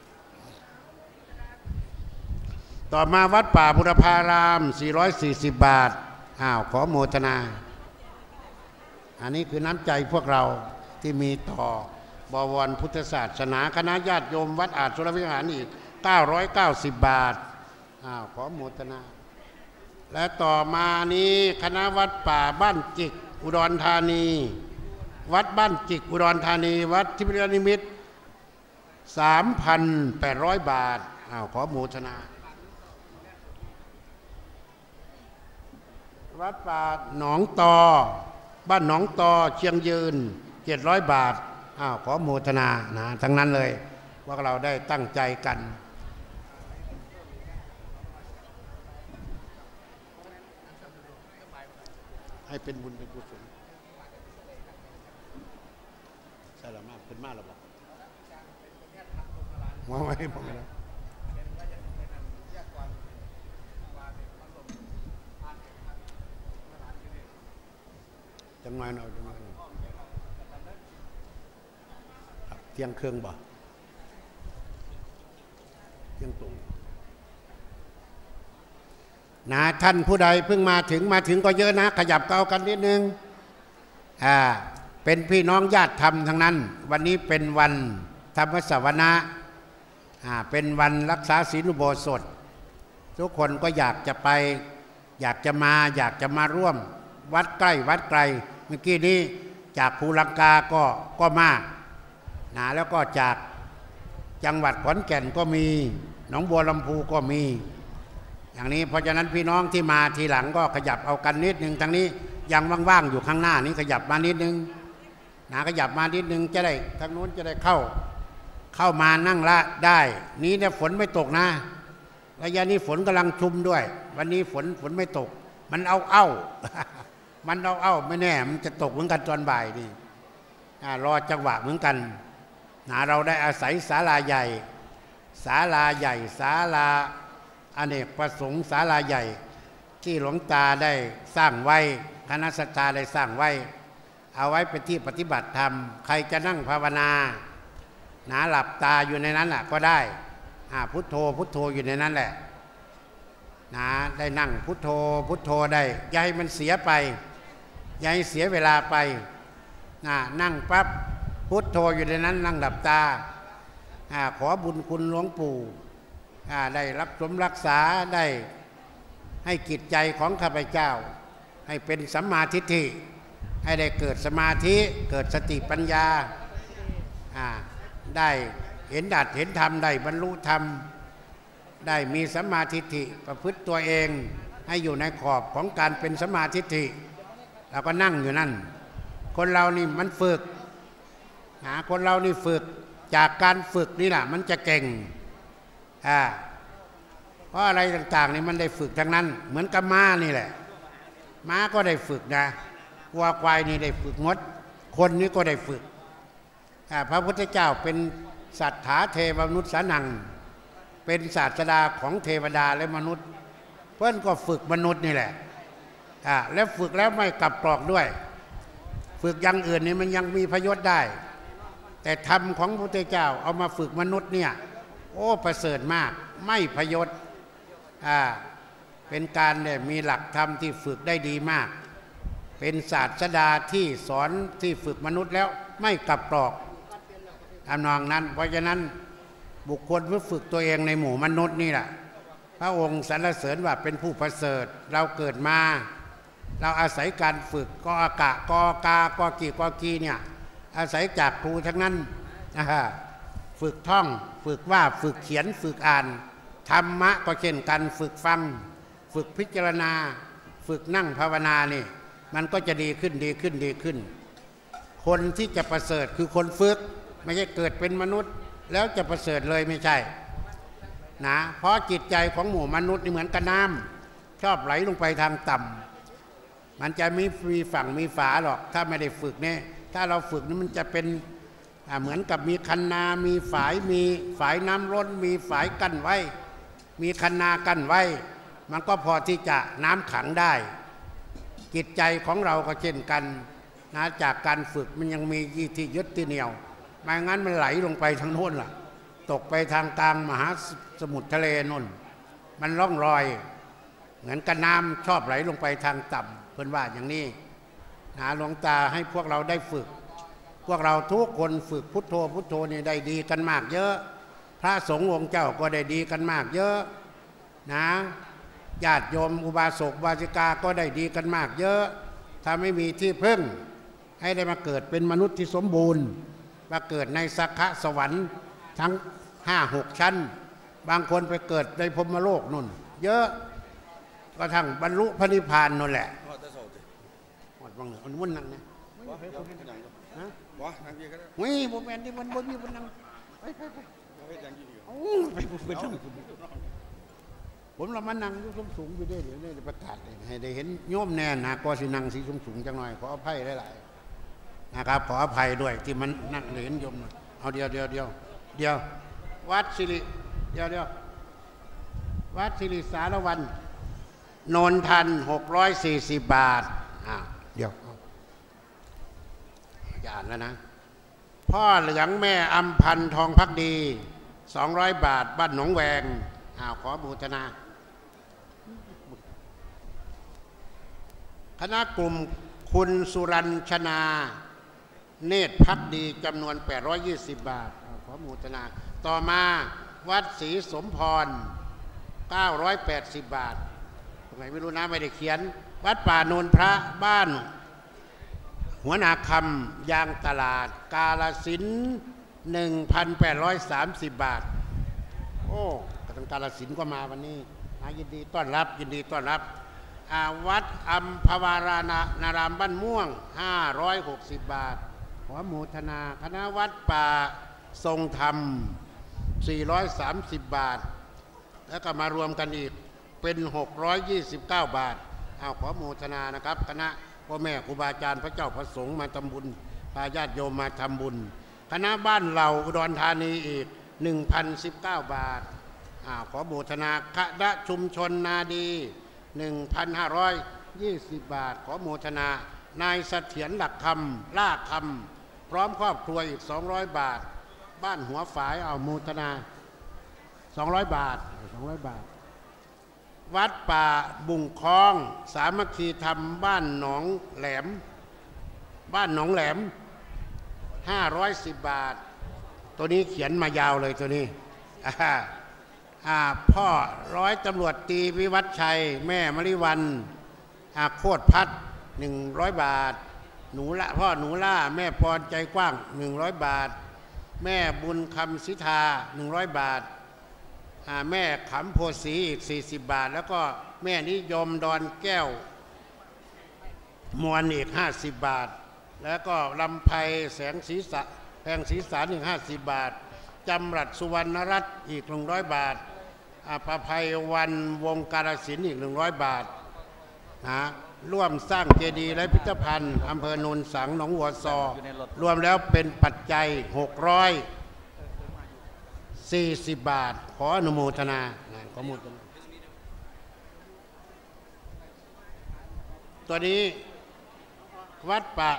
ต่อมาวัดป่าบุรพารามสี่ร้อยสี่สิบบาทอ้าวขอโมทนาอันนี้คือน้ำใจพวกเราที่มีต่อบวรพุทธศาสนาคณะญาติโยมวัดอาจสุรวิหารอีกเก้าร้อยเก้าสิบบาทอ้าวขอโมทนาและต่อมานี้คณะวัดป่าบ้านจิกอุดรธานีวัดบ้านจิกอุดรธานีวัดทิพยนิมิตร สามพันแปดร้อย บาทอ้าวขอโมทนาวัดป่าหนองตอบ้านหนองตอเชียงยืนเจ็ดร้อยบาทอ้าวขอโมทนานะทั้งนั้นเลยว่าเราได้ตั้งใจกันให้เป็นบุญเป็นกุศลใช่หรือไม่เป็นมากหรือเปล่าว่าไม่บอกแล้วจังหน่อยหน่อยจังหน่อยเที่ยงเครื่องบ่เที่ยงตรงนะท่านผู้ใดเพิ่งมาถึงมาถึงก็เยอะนะขยับเก้ากันนิดนึงอ่าเป็นพี่น้องญาติธรรมทั้งนั้นวันนี้เป็นวันธรรมสวนะอ่าเป็นวันรักษาศีลอุโบสถทุกคนก็อยากจะไปอยากจะมาอยากจะมาร่วมวัดใกล้วัดไกลเมื่อกี้นี้จากภูลังกาก็ก็มากนะแล้วก็จากจังหวัดขอนแก่นก็มีหนองบัวลำพูก็มีอย่างนี้เพราะฉะนั้นพี่น้องที่มาทีหลังก็ขยับเอากันนิดนึงทางนี้ยังว่างๆอยู่ข้างหน้านี้ขยับมานิดนึงนะขยับมานิดนึงจะได้ทางโน้นจะได้เข้าเข้ามานั่งละได้นี้เนี่ยฝนไม่ตกนะระยะนี้ฝนกำลังชุมด้วยวันนี้ฝนฝนไม่ตกมันเอาเอ้า มันเอาเอ้าไม่แน่มันจะตกเหมือนกันตอนบ่ายนี่รอจังหวะเหมือนกันนะเราได้อาศัยศาลาใหญ่ศาลาใหญ่ศาลาอเนกประสงค์ศาลาใหญ่ที่หลวงตาได้สร้างไว้คณะสัตยาได้สร้างไว้เอาไว้เป็นที่ปฏิบัติธรรมใครจะนั่งภาวนาหนาหลับตาอยู่ในนั้นแหละก็ได้พุทโธพุทโธอยู่ในนั้นแหละนะได้นั่งพุทโธพุทโธได้อย่าให้มันเสียไปอย่าให้เสียเวลาไปนะนั่งปั๊บพุทโธอยู่ในนั้นนั่งหลับตาขอบุญคุณหลวงปู่ได้รับสมรักษาได้ให้จิตใจของข้าพเจ้าให้เป็นสัมมาทิฏฐิให้ได้เกิดสมาธิเกิดสติปัญญาได้เห็นดัดเห็นธรรมได้บรรลุธรรมได้มีสัมมาทิฏฐิประพฤติตัวเองให้อยู่ในขอบของการเป็นสัมมาทิฏฐิเราก็นั่งอยู่นั่นคนเรานี่มันฝึกหาคนเรานี่ฝึกจากการฝึกนี่แหละมันจะเก่งอ่าเพราะอะไรต่างๆนี่มันได้ฝึกทั้งนั้นเหมือนกับม้านี่แหละม้าก็ได้ฝึกนะวัวควายนี่ได้ฝึกงดคนนี้ก็ได้ฝึกพระพุทธเจ้าเป็นสัทธาเทวมนุษย์สานังเป็นศาสดาของเทวดาและมนุษย์เพื่อนก็ฝึกมนุษย์นี่แหละแล้วฝึกแล้วไม่กลับกรอกด้วยฝึกอย่างอื่นนี่มันยังมีพยศได้แต่ธรรมของพระพุทธเจ้าเอามาฝึกมนุษย์เนี่ยโอ้ประเสริฐมากไม่พยศอ่าเป็นการเนี่ยมีหลักธรรมที่ฝึกได้ดีมากเป็นศาสดาที่สอนที่ฝึกมนุษย์แล้วไม่กลับกรอกทำนองนั้นเพราะฉะนั้นบุคคลเพื่อฝึกตัวเองในหมู่มนุษย์นี่แหละพระองค์สรรเสริญว่าเป็นผู้ประเสริฐเราเกิดมาเราอาศัยการฝึกกออากะกอกากอกีกอกีเนี่ยอาศัยจากครูทั้งนั้นฝึกท่องฝึกว่าฝึกเขียนฝึกอ่านธรรมะก็เช่นกันฝึกฟังฝึกพิจารณาฝึกนั่งภาวนานี่มันก็จะดีขึ้นดีขึ้นดีขึ้นคนที่จะประเสริฐคือคนฝึกไม่ใช่เกิดเป็นมนุษย์แล้วจะประเสริฐเลยไม่ใช่นะเพราะจิตใจของหมู่มนุษย์นี่เหมือนกับน้ำชอบไหลลงไปทางต่ำมันจะไม่มีฝั่งมีฝาหรอกถ้าไม่ได้ฝึกเนี่ยถ้าเราฝึกนี่มันจะเป็นเหมือนกับมีคันนามีฝายมีฝายน้ำล้นมีฝายกั้นไว้มีคันนากั้นไว้มันก็พอที่จะน้ำขังได้จิตใจของเราก็เช่นกันนะจากการฝึกมันยังมียี่ที่ยึดที่เหนี่ยวไม่งั้นมันไหลลงไปทางโน้นล่ะตกไปทางกลางมหาสมุทรทะเลโน่นมันล่องรอยเหมือนกับน้ำชอบไหลลงไปทางต่ำเพิ่นว่าอย่างนี้นะหลวงตาให้พวกเราได้ฝึกพวกเราทุกคนฝึกพุทโธพุทโธนี่ได้ดีกันมากเยอะพระสงฆ์องค์เจ้าก็ได้ดีกันมากเยอะนะญาติโยมอุบาสกอุบาสิกาก็ได้ดีกันมากเยอะถ้าไม่มีที่พึ่งให้ได้มาเกิดเป็นมนุษย์ที่สมบูรณ์มาเกิดในสักขะสวรรค์ทั้งห้าหกชั้นบางคนไปเกิดในพรหมโลกนู่นเยอะก็ทั้งบรรลุพระนิพพานนั่นแหละหมดบังเหนือมันวุ่นนั่งนะฮะว้านั่งยี่ก็ได้วิ่งโมเมนต์ที่มันบนมีบนนั่งไปไปไปโอ้ไปไปนั่งผมเรามานั่งสูงสูงไปได้เดี๋ยวนี้ประกาศให้ได้เห็นโยมแน่นะก็สินั่งสีสูงสูงจังหน่อยขออภัยหลายๆนะครับขออภัยด้วยที่มันนั่งเห็นโยมเอาเดียวเดียวเดียวเดียววัดสิริเดียวเดียววัดสิริสารวันโนนทันหกร้อยสี่สิบบาทอ่าเดี๋ยวอ่านแล้วนะพ่อเหลืองแม่อำพันทองพักดีสองร้อยบาทบ้านหนองแวงอ้าวขอบูชนาคณะกลุ่มคุณสุรัญชนาเนตรพักดีจำนวนแปดร้อยยี่สิบบาทขอบูชนาต่อมาวัดศรีสมพรเก้าร้อยแปดสิบบาทตรงไหนไม่รู้นะไม่ได้เขียนวัดป่าโนนพระบ้านหัวนาคำยางตลาดกาลสินหนึ่งพันแปดร้อยสามสิบบาทโอ้กระทรวงกาลสินก็มาวันนี้ยินดีต้อนรับยินดีต้อนรับวัดอัมพวารานานารามบ้านม่วงห้าร้อยหกสิบบาทขอโมทนาคณะวัดป่าทรงธรรมสี่ร้อยสามสิบบาทแล้วก็มารวมกันอีกเป็นหกร้อยยี่สิบเก้าบาทเอาขอโมทนานะครับคณะพ่อแม่ครูบาอาจารย์พระเจ้าพระสงฆ์มาทำบุญพาญาติโยมมาทำบุญคณะบ้านเราอุดรธานีอีก หนึ่งพันสิบเก้า บาทอ้าวขอโมทนาคณะชุมชนนาดี หนึ่งพันห้าร้อยยี่สิบ บาทขอโมทนานายเสถียรหลักคำล่าคำพร้อมครอบครัวอีกสองร้อยบาทบ้านหัวฝายเอาโมทนาสองร้อยบาทสองร้อยบาทวัดป่าบุงคลองสามัคคีธรรมบ้านหนองแหลมบ้านหนองแหลมห้าร้อยสิบบาทตัวนี้เขียนมายาวเลยตัวนี้อ่าพ่อร้อยตำรวจตีวิวัฒชัยแม่มริวันอาโคตรพัดหนึ่งร้อยบาทหนูละพ่อหนูล่าแม่ปอนใจกว้างหนึ่งร้อยบาทแม่บุญคำสิทาหนึ่งร้อยบาทแม่ขำโพสีอีกสี่สิบบาทแล้วก็แม่นิยมดอนแก้วมวลอีกห้าสิบบาทแล้วก็ลำไพแสงศีรษะแพงศีรษะอีกห้าสิบบาทจำรัดสุวรรณรัตน์อีกหนึ่งร้อยบาทอภภัยวันวงกาฬสินธุ์อีกหนึ่งร้อยบาทนะร่วมสร้างเจดีย์และพิพิธภัณฑ์อำเภอโนนสังหนองวัวซอรวมแล้วเป็นปัจจัยหกร้อยสี่สิบบาทขออนุโมทนาขออนุโมทนาตัวนี้วัดป่า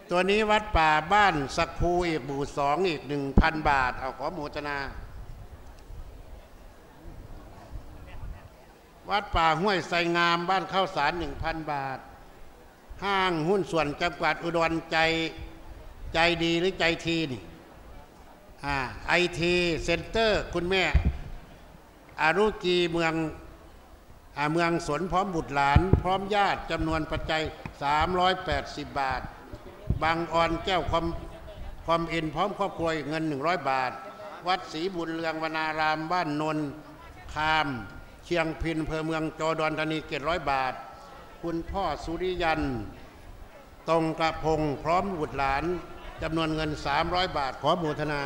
ตัวนี้วัดป่าบ้านสักคูอีกหมู่สองอีกหนึ่งพันบาทเอาขอโมทนาวัดป่าห้วยไสงามบ้านข้าวสารหนึ่งพันบาทห้างหุ้นส่วนจังหวัดอุดรใจใจดีหรือใจทีนี่อ่าไอทีเซ็นเตอร์คุณแม่อารุกีเมืองอ่าเมืองสนพร้อมบุตรหลานพร้อมญาติจำนวนปัจจัยสามร้อยแปดสิบบาทบางออนแก้วคอมคอมอินพร้อมครอบครัวเงินหนึ่งร้อยบาทวัดศรีบุญเรืองวนารามบ้านนนคามเชียงพินอำเภอเมืองจอดอนธานีเจ็ดร้อยบาทคุณพ่อสุริยันตรงกระพงพร้อมบุตรหลานจำนวนเงินสามร้อยบาทขอโมทนา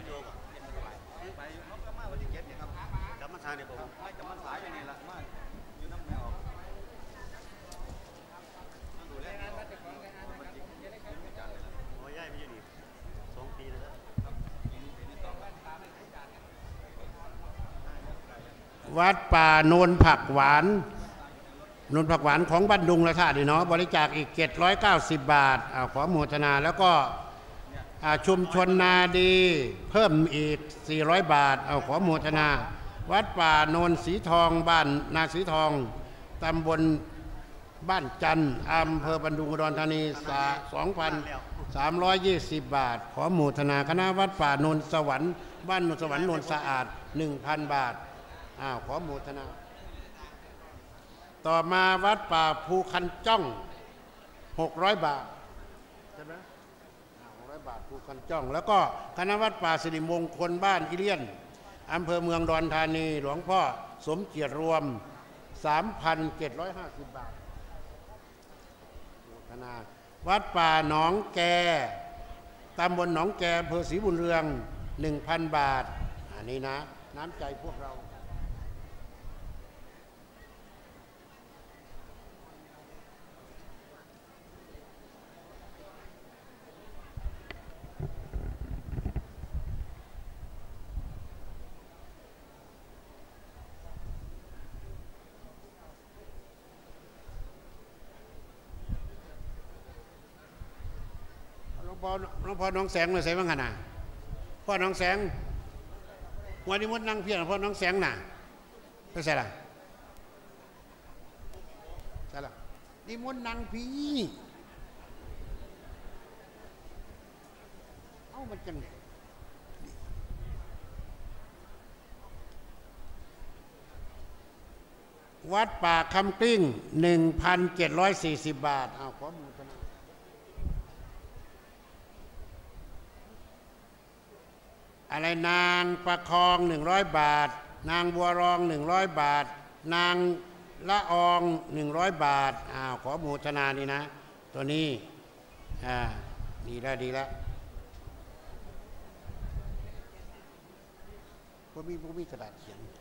วัดป่าโนนผักหวานโนนผักหวานของบ้านดุงละท่าดีเนาะบริจาคอีกเจ็ดร้อยเก้าสิบบาทขอโมทนาแล้วก็ชุมชนนาดีเพิ่มอีกสี่ร้อยบาทเอาขอโมทนาวัดป่าโนนสีทองบ้านนาสีทองตำบลบ้านจันทร์อำเภอบันดุงอุดรธานีสองพันสามร้อยยี่สิบบาทขอโมทนาคณะวัดป่าโนนสวรรค์บ้านโนนสวรรค์โนนสะอาดหนึ่งพันบาทอ้าวขอโมทนาต่อมาวัดป่าภูคันจ้องหกร้อยบาทใช่ไหมหกร้อยบาทภูคันจ้องแล้วก็คณะวัดป่าสิริมงคลบ้านอิเลียนอำเภอเมืองดอนธานีหลวงพ่อสมเกียรติรวม สามพันเจ็ดร้อยห้าสิบ บาทโมทนาวัดป่าหนองแกตำบลหนองแกอำเภอศรีบุญเรือง หนึ่งพัน บาทอันนี้นะน้ำใจพวกเราพ่อน้องพ่อน้องแสงเลยใส่บ้างกันนะพ่อน้องแสงวันนี้มดนั่งเพียงพ่อน้องแสงน่ะไม่ใช่ละใช่ละนี่มดนั่งพีเอ้ามันจังวัดป่าคำกลิ้งหนึ่งพันเจ็ดร้อยสี่สิบบาทเอาขอมูลนะอะไรนางประคองหนึ่งร้อยบาทนางบัวรองหนึ่งร้อยบาทนางละอองหนึ่งร้อยบาทอ้าวขอโมทนานี่นะตัวนี้อ่าดีแล้วดีแล้วพวกมีพวกมีกระดาษเขียน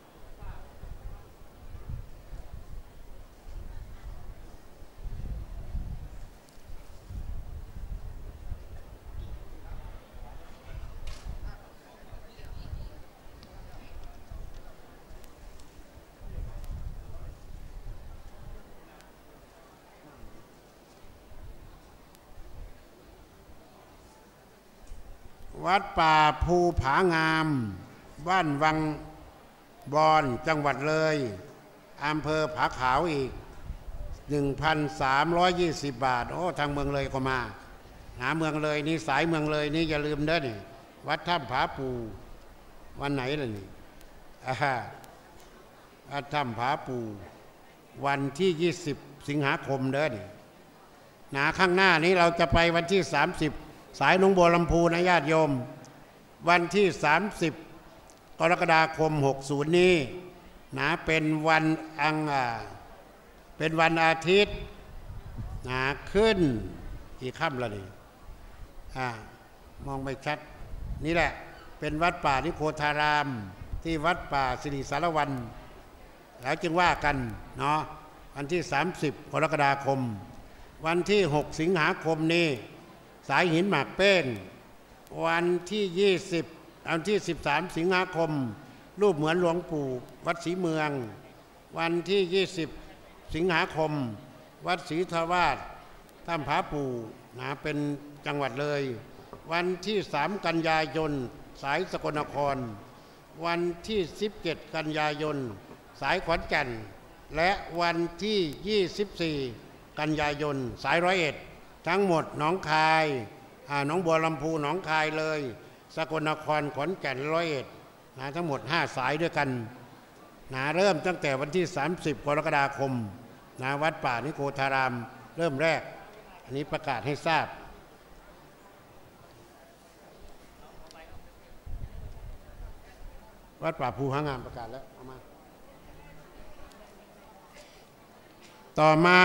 วัดป่าภูผางามบ้านวังบอนจังหวัดเลยอำเภอผาขาวอีก หนึ่งพันสามร้อยยี่สิบ บาทโอ้ทางเมืองเลยก็มาหาเมืองเลยนี่สายเมืองเลยนี่อย่าลืมเด้อนี่วัดถ้ำผาปูวันไหนล่ะนี่อ่าวัดถ้ำผาปูวันที่ยี่สิบสิงหาคมเด้อนี่หนาข้างหน้านี้เราจะไปวันที่สามสิบสายหนองบัวลำพูนะญาติโยมวันที่สามสิบกรกฎาคมหกสิบนี้นะเป็นวันอังอ่าเป็นวันอาทิตย์นะขึ้นกี่ค่ำละนี่อ่ามองไม่ชัดนี่แหละเป็นวัดป่านิโคธารามที่วัดป่าสิริสารวันแล้วจึงว่ากันเนาะวันที่สามสิบกรกฎาคมวันที่หกสิงหาคมนี้สายหินหมากเป้งวันที่ยี่สิบวันที่สิบสามสิงหาคมรูปเหมือนหลวงปู่วัดศรีเมืองวันที่ยี่สิบสิงหาคมวัดศรีทวาสถ้ำผาปูนะเป็นจังหวัดเลย วันที่สามกันยายนสายสกลนครวันที่สิบเจ็ดกันยายนสายขอนแก่นและวันที่ยี่สิบสี่กันยายนสายร้อยเอ็ดทั้งหมดหนองคายหนองบัวลำพูหนองคายเลยสกลนครขอนแก่นร้อยเอ็ดนะทั้งหมดห้าสายด้วยกันนะเริ่มตั้งแต่วันที่สามสิบกรกฎาคมนะวัดป่านิโคธารามเริ่มแรกอันนี้ประกาศให้ทราบวัดป่าภูหางามประกาศแล้วเอามาต่อมา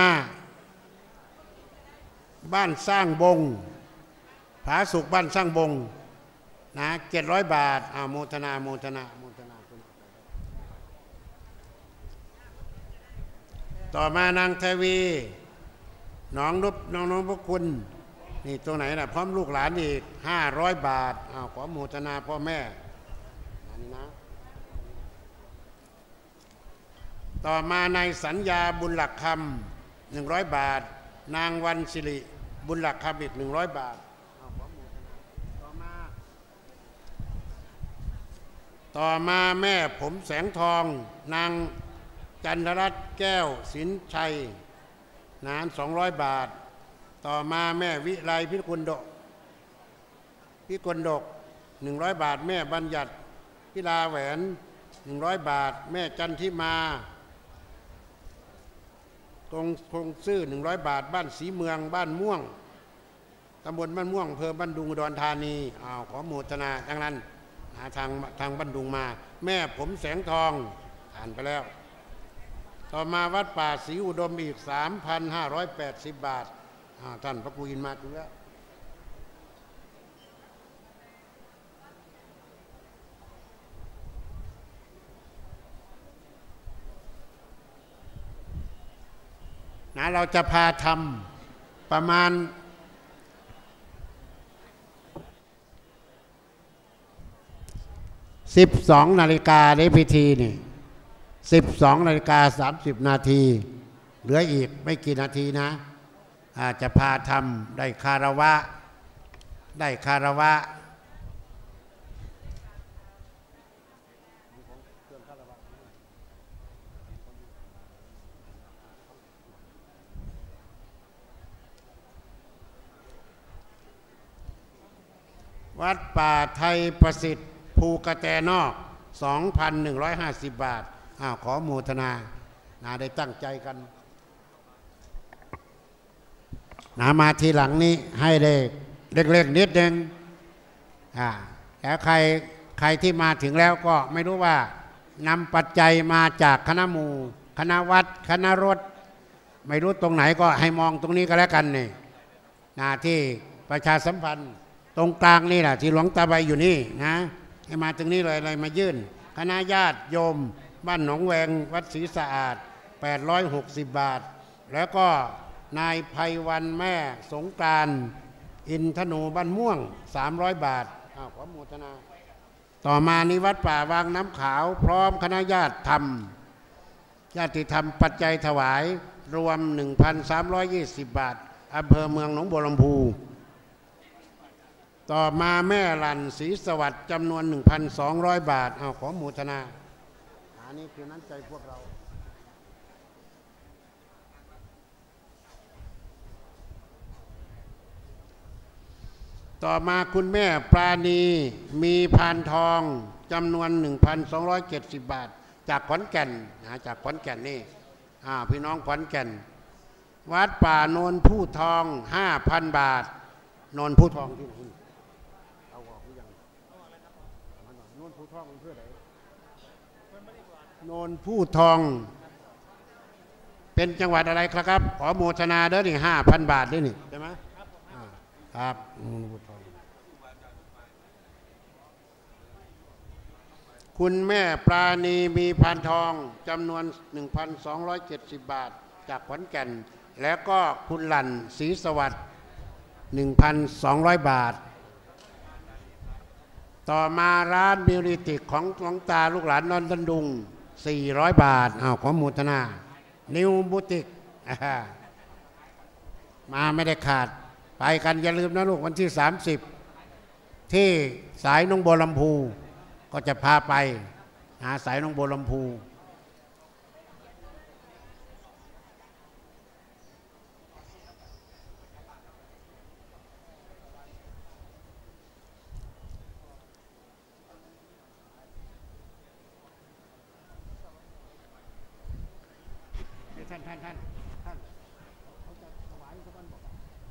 บ้านสร้างบงผาสุกบ้านสร้างบงนะเจ็ดร้อยบาทอ่าโมทนาโมทนาโมทนาต่อมานางทวีหนองนุบน้องน้องพระคุณนี่ตรงไหนนะพร้อมลูกหลานอีกห้าร้อยบาทอ้าวขอโมทนาพ่อแม่อันนี้นะต่อมาในสัญญาบุญหลักคำหนึ่งร้อยบาทนางวันสิริบุญหลักคำอีกหนึ่งร้อยบาทต่อมาต่อมาแม่ผมแสงทองนางจันทรัตน์แก้วสินชัยนานสองร้อยบาทต่อมาแม่วิไลพิกุลดกพิกุลดกหนึ่งร้อยบาทแม่บัญญัติพิลาแหวนหนึ่งร้อยบาทแม่จันทิมาตรงคงซื่อหนึ่งร้อยบาทบ้านสีเมืองบ้านม่วงตำบลบ้านม่วงอำเภอบ้านดุงอุดรธานีอ้าวขอโมทนาดังนั้นทางทางบ้านดุงมาแม่ผมแสงทองอ่านไปแล้วต่อมาวัดป่าศรีอุดมอีก สามพันห้าร้อยแปดสิบ บาทท่านพระครูอินมาถึงแล้วนะเราจะพาทำประมาณสิบสองนาฬิกาในพิธีนี่สิบสองนาฬิกาสามสิบนาทีเหลืออีกไม่กี่นาทีนะอาจจะพาทำได้คารวะได้คารวะวัดป่าไทยประสิทธิ์ภูกระแตนอก สองพันหนึ่งร้อยห้าสิบ บาทอ้าวขอโมทนานาได้ตั้งใจกันนามาทีหลังนี้ให้ได้เล็กๆนิดนึงอ่าแล้วใครใครที่มาถึงแล้วก็ไม่รู้ว่านำปัจจัยมาจากคณะหมู่คณะวัดคณะรถไม่รู้ตรงไหนก็ให้มองตรงนี้ก็แล้วกันนี่นาที่ประชาสัมพันธ์ตรงกลางนี่แหละที่หลวงตาใบอยู่นี่นะให้มาตรงนี้เลยอะไรมายื่นคณะญาติโยมบ้านหนองแวงวัดศรีสะอาดแปดร้อยหกสิบบาทแล้วก็นายไพวันแม่สงกรานต์อินทนูบ้านม่วงสามร้อยบาทอ้าวขอโมทนาต่อมานิวัดป่าวางน้ำขาวพร้อมคณะญาติธรรมญาติธรรมปัจจัยถวายรวม หนึ่งพันสามร้อยยี่สิบ บาทอำเภอเมืองหนองบัวลำพูต่อมาแม่หลันศรีสวัสดิ์จำนวน หนึ่งพันสองร้อย บาทเอาขอโมทนาอันนี้คือน้ำใจพวกเราต่อมาคุณแม่ปราณีมีพานทองจำนวน หนึ่งพันสองร้อยเจ็ดสิบ บาทจากขอนแก่นนะจากขอนแก่นนี่อ่าพี่น้องขอนแก่นวัดป่าโนนผู้ทอง ห้าพัน บาทโนนผู้ทองที่ไหนเอาออกหรือยังโนนผู้ทองมันเพื่ออะไรโนนผู้ทองเป็นจังหวัดอะไรครับขอโมทนาเด้อนี่ห้าพันบาทด้วยนี่ใช่ไหมครับคุณแม่ปราณีมีพานทองจำนวน หนึ่งพันสองร้อยเจ็ดสิบ บาทจากขอนแก่นแล้วก็คุณหลั่นศรีสวัสดิ์ หนึ่งพันสองร้อย บาทต่อมาร้านมิวนิติกของหลวงตาลูกหลานนนทันดุงสี่ร้อย บาทอ้าวขอโมทนานิวบูติกมาไม่ได้ขาดไปไปกันอย่าลืมนะลูกวันที่สามสิบที่สายหนองบัวลำพูก็จะพาไปหาสายหนองบัวลำพูท่านท่านท่านท่านเขาจะถวายสักวันบอก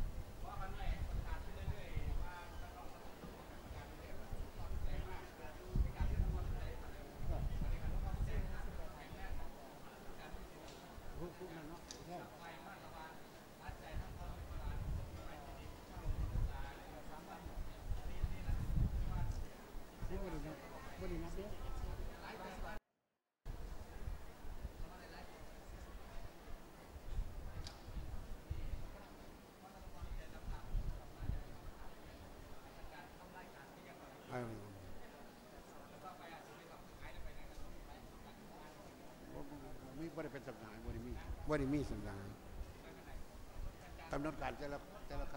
ไม่ได้เป็นสัปดาห์วันนี้มีวันนี้มีสัปดาห์กำหนดการแต่ละแต่ละขั้น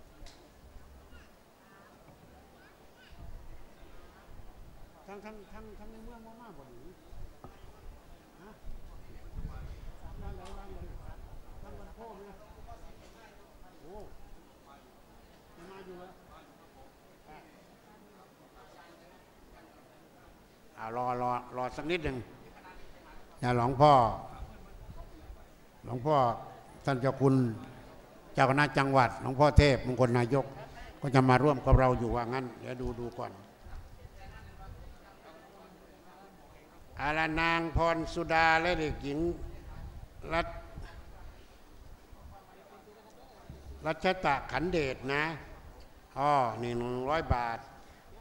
ทั้งทั้งทั้งทั้งในเมืองมากๆบ่หรือฮะร้านไหนร้านไหนทั้งวันโพธิ์นะโอ้มาอยู่แล้วอ่ารอรอรอสักนิดหนึ่งนะหลวงพ่อหลวงพ่อท่านเจ้าคุณเจ้าคณะจังหวัดหลวงพ่อเทพมงคลนายกก็จะมาร่วมกับเราอยู่ว่างั้นเดี๋ยวดูดูก่อนอารานางพรสุดาและเด็กหญิงรัตรัชตะขันเดชนะอ๋อหนึ่งร้อยบาท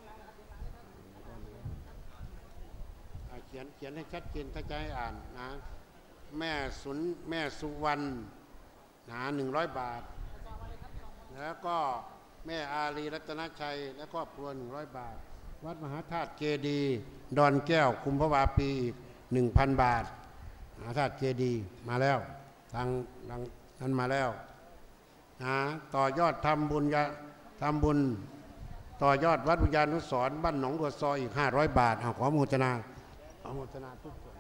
เขียนเขียนให้ชัดเจนถ้าจะให้อ่านนะแม่สุนแม่สุวรรณนะหนึ่งร้อยบาทแล้วก็แม่อารีรัตนชัยและครอบครัวหนึ่งร้อยบาทวัดมหาธาตุเจดีย์ดอนแก้วคุมพระวาปีอีกหนึ่งพันบาทมหาธาตุเจดีย์มาแล้วทางทางนั้นมาแล้วนะต่อยอดทำบุญยาทำบุญต่อยอดวัดบุญญาณุสรณ์บ้านหนองบัวซอยอีกห้าร้อยบาทเอาขอโมทนาขอโมทนาทุกคน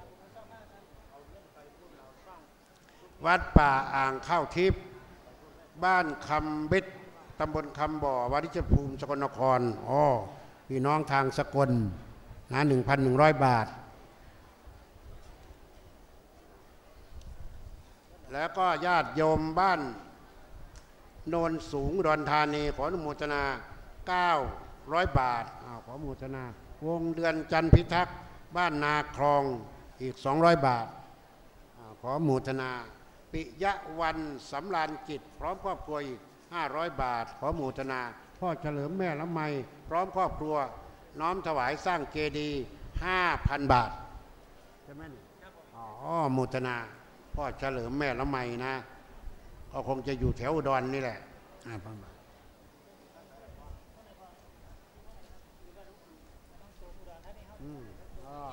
วัดป่าอ่างข้าวทิพย์บ้านคำบิดตำบลคำบ่อวาริชภูมิสกลนครอ๋อพี่น้องทางสกลนะหนึ่งพันหนึ่งร้อยบาทแล้วก็ญาติโยมบ้านโนนสูงดอนธานีขออนุโมทนาเก้าร้อยบาทขออนุโมทนาวงเดือนจันทร์พิทักษ์บ้านนาคลองอีกสองร้อยบาทขออนุโมทนาปิยะวันสำราญจิตพร้อมครอบครัวอีกห้าร้อยบาทขออนุโมทนาพ่อเฉลิมแม่ละไมพร้อมครอบครัวน้อมถวายสร้างเจดีย์ห้าพันบาทใช่ไหมอ๋อโมทนาพ่อเฉลิมแม่ละไมนะก็คงจะอยู่แถวอุดรนี่แหละห้าพันบาทอืมอ๋อ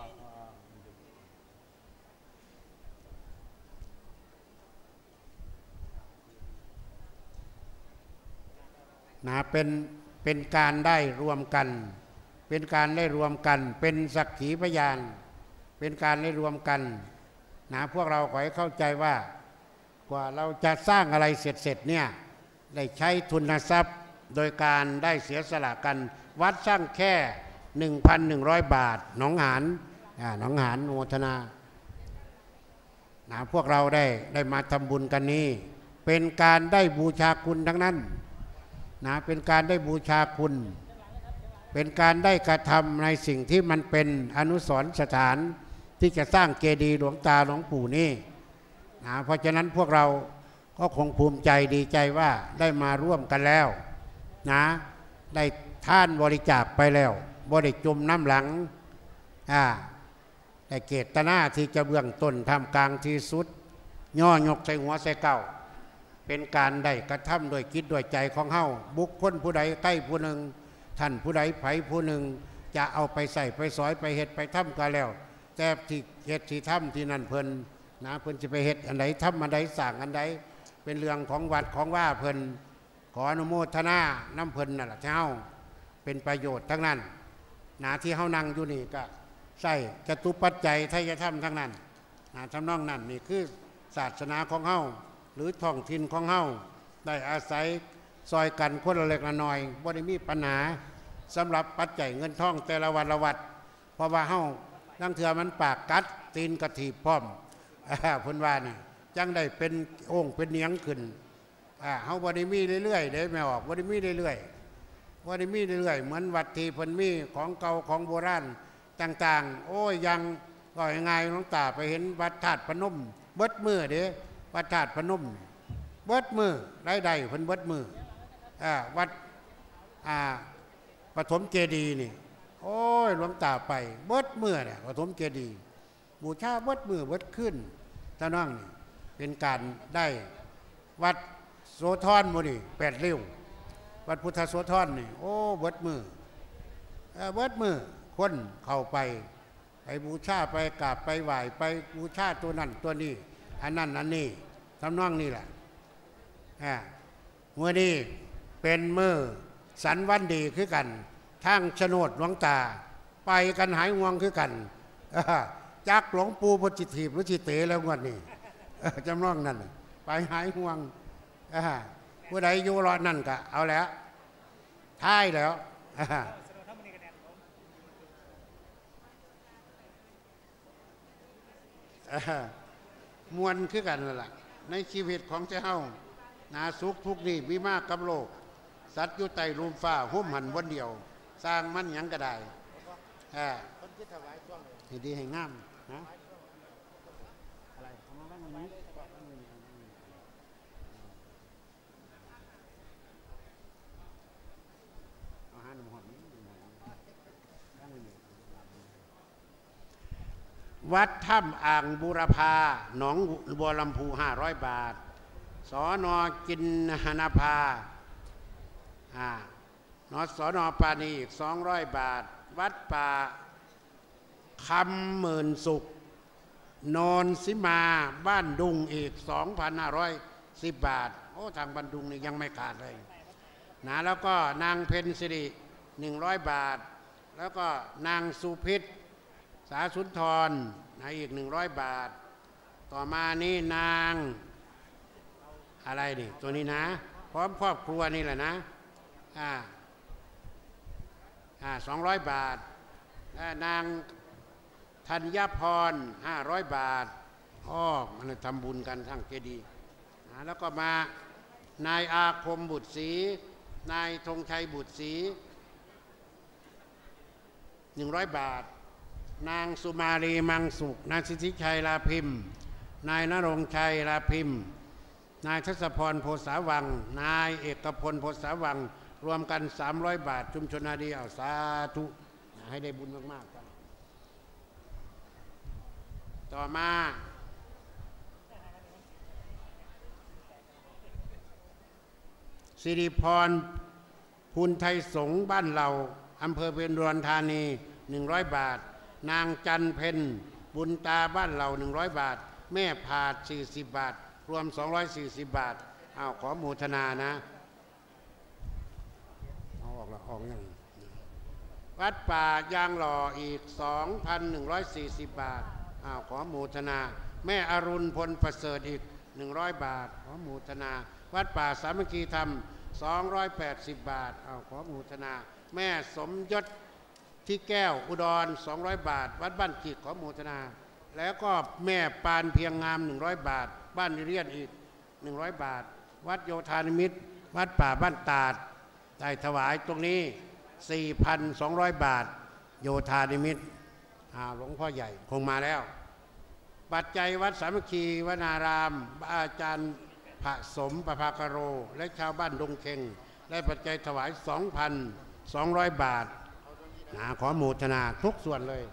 นะเป็นเป็นการได้รวมกันเป็นการได้รวมกันเป็นสักขีพยานเป็นการได้รวมกันนะพวกเราขอให้เข้าใจว่ากว่าเราจะสร้างอะไรเสร็จๆเนี่ยได้ใช้ทุนทรัพย์โดยการได้เสียสละกันวัดสร้างแค่ หนึ่งพันหนึ่งร้อย บาทหนองหานหนองหานโมทนานะพวกเราได้ได้มาทำบุญกันนี้เป็นการได้บูชาคุณทั้งนั้นนะเป็นการได้บูชาคุณเป็นการได้กระทำในสิ่งที่มันเป็นอนุสรณ์สถานที่จะสร้างเจดีย์หลวงตาหลวงปู่นี่นะเพราะฉะนั้นพวกเราก็คงภูมิใจดีใจว่าได้มาร่วมกันแล้วนะได้ท่านบริจาคไปแล้วบ่ได้จมน้ำหลังอ่าได้เกตนาที่จะเบื้องต้นทำกลางที่สุดย่อยกใส่หัวใส่เก้าเป็นการได้กระทำโดยคิดโดยใจของเฮาบุคคลผู้ใดใกล้ผู้หนึ่งท่านผู้ใดไผผู้หนึ่งจะเอาไปใส่ไปสอยไปเฮ็ดไปทำกันแล้วแต่ที่เฮ็ดที่ทำที่นั่นเพิ่นนะเพิ่นจะไปเฮ็ดอันใดทำอันใดสั่งอันใดเป็นเรื่องของวัดของว่าเพิ่นขออนุโมทนาน้ำเพลินนั่นแหละเจ้าเป็นประโยชน์ทั้งนั้นหนาที่เฮานั่งอยู่นี่ก็ใส่จตุปัจจัยไทยธรรมทั้งนั้นนะทำนองนั้นนี่คือศาสนาของเฮาหรือท้องถิ่นของเฮาได้อาศัยซอยกันคนละเล็กละน้อยบ่ได้มีปัญหาสำหรับปัจจัยเงินทองแต่ละวันละวัดเพราะว่าเฮาลังเถื่อมันปากกัดตีนกระถีบพร้อมเพิ่นว่านี่จังได้เป็นองค์เป็นเนียงขึ้นเฮาบ่ได้มีเรื่อยๆเด้แม่ออกบ่ได้มีเรื่อยๆบ่ได้มีเรื่อยๆเหมือนวัดที่เพิ่นมีของเก่าของโบราณต่างๆโอ้ยยังก็ยังไงหลวงตาไปเห็นวัดธาตุพนมเบิดมือเด้วัดธาตุพนมเบิดมือได้ใดเพิ่นเบิดมือวัดปฐมเจดีย์นี่โอ้ยหลวงตาไปเบิดมือเนี่ยปฐมเจดีย์บูชาเบิดมือเบิดขึ้นตะน้องนี่เป็นการได้วัดโสธรมื้อนี่แปดริ้ววัดพุทธโสธรนี่โอ้เบิดมือเบิดมือคนเข้าไปไปบูชาไปกราบไปไหว้ไปบูชาตัวนั้นตัวนี้อันนั้นอันนี้ทำนองนี่แหละเมื่อนี้เป็นมือสันวันดีคือกันทางโฉนดหลวงตาไปกันหายงวงคือกันจากหลวงปู่ปจิทีพรุจิเตแล้วงวดนี้จำลองนั่นไปหายงวงผู้ใดอยู่รอนั่นก็เอาแล้วท้ายแล้วมวลคือกันนั่นแหละในชีวิตของเจ้านาสุขทุกนี่มีมากกับโลกสัตว์อยู่ใต้รูมฟ้าหุ้มหันวันเดียวสร้างมันยังก็ได้ให้ดีให้งามนะอะไรทำมาบ้างนี้เอาหาหนุ่มหอมนี้วัดถ้ำอ่างบูรพาหนองบัวลำพูห้าร้อยบาทสนกินหนาภาอ่านสนปานีอีกสองร้อยบาทวัดป่าคำหมื่นสุขโนนสิมาบ้านดุงอีกสองพันห้าร้อยสิบบาทโอ้ทางบ้านดุงนี่ยังไม่ขาดเลยนะแล้วก็นางเพนสิริหนึ่งร้อยบาทแล้วก็นางสุพิษสาสุนทรนะอีกหนึ่งร้อยบาทต่อมานี่นางอะไรนี่ตัวนี้นะพร้อมครอบครัวนี่แหละนะอ่าอ่าสองร้อยบาทนางธัญพรห้าร้อยบาทอ้อมันทำบุญกันทั้งเจดีย์นะแล้วก็มานายอาคมบุตรศรีนายธงชัยบุตรศรีหนึ่งร้อยบาทนางสุมาลีมังสุขนายสิทธิชัยลาพิมพ์นายณรงค์ชัยลาพิมพ์นายทศพรโพสาวังนายเอกพลโพสาวังรวมกันสามร้อยบาทชุมชนนาดีเอาสาธุให้ได้บุญมากๆกันต่อมาสิริพรภูนไทยสงฆ์บ้านเราอำเภอเพ็ญอุดรธานีหนึ่งร้อยบาทนางจันเพ็ญบุญตาบ้านเราหนึ่งร้อยบาทแม่ผาดสี่สิบบาทรวมสองร้อยสี่สิบบาทเอาขอโมทนานะเอาออกละออกยังวัดป่ายางหล่ออีก สองพันหนึ่งร้อยสี่สิบบาทเอาขอโมทนาแม่อรุณพลประเสริฐอีกหนึ่งร้อยบาทขอโมทนาวัดป่าสามัคคีธรรมสองร้อยแปดสิบบาทเอาขอโมทนาแม่สมยศที่แก้วอุดรสองร้อยบาทวัดบ้านกิจขอโมทนาแล้วก็แม่ปานเพียงงามหนึ่งร้อยบาทบ้านนิเรียนอีกหนึ่งร้อยบาทวัดโยธานิมิตรวัดป่าบ้านตาดได้ถวายตรงนี้ สี่พันสองร้อย บาทโยธานิมิตรหลวงพ่อใหญ่คงมาแล้วปัจจัยวัดสามัคคีวนารามอาจารย์ผสมประภากโรและชาวบ้านดงเค็งได้ปัจจัยถวาย สองพันสองร้อย บาทนะขอโมทนาทุกส่วนเลย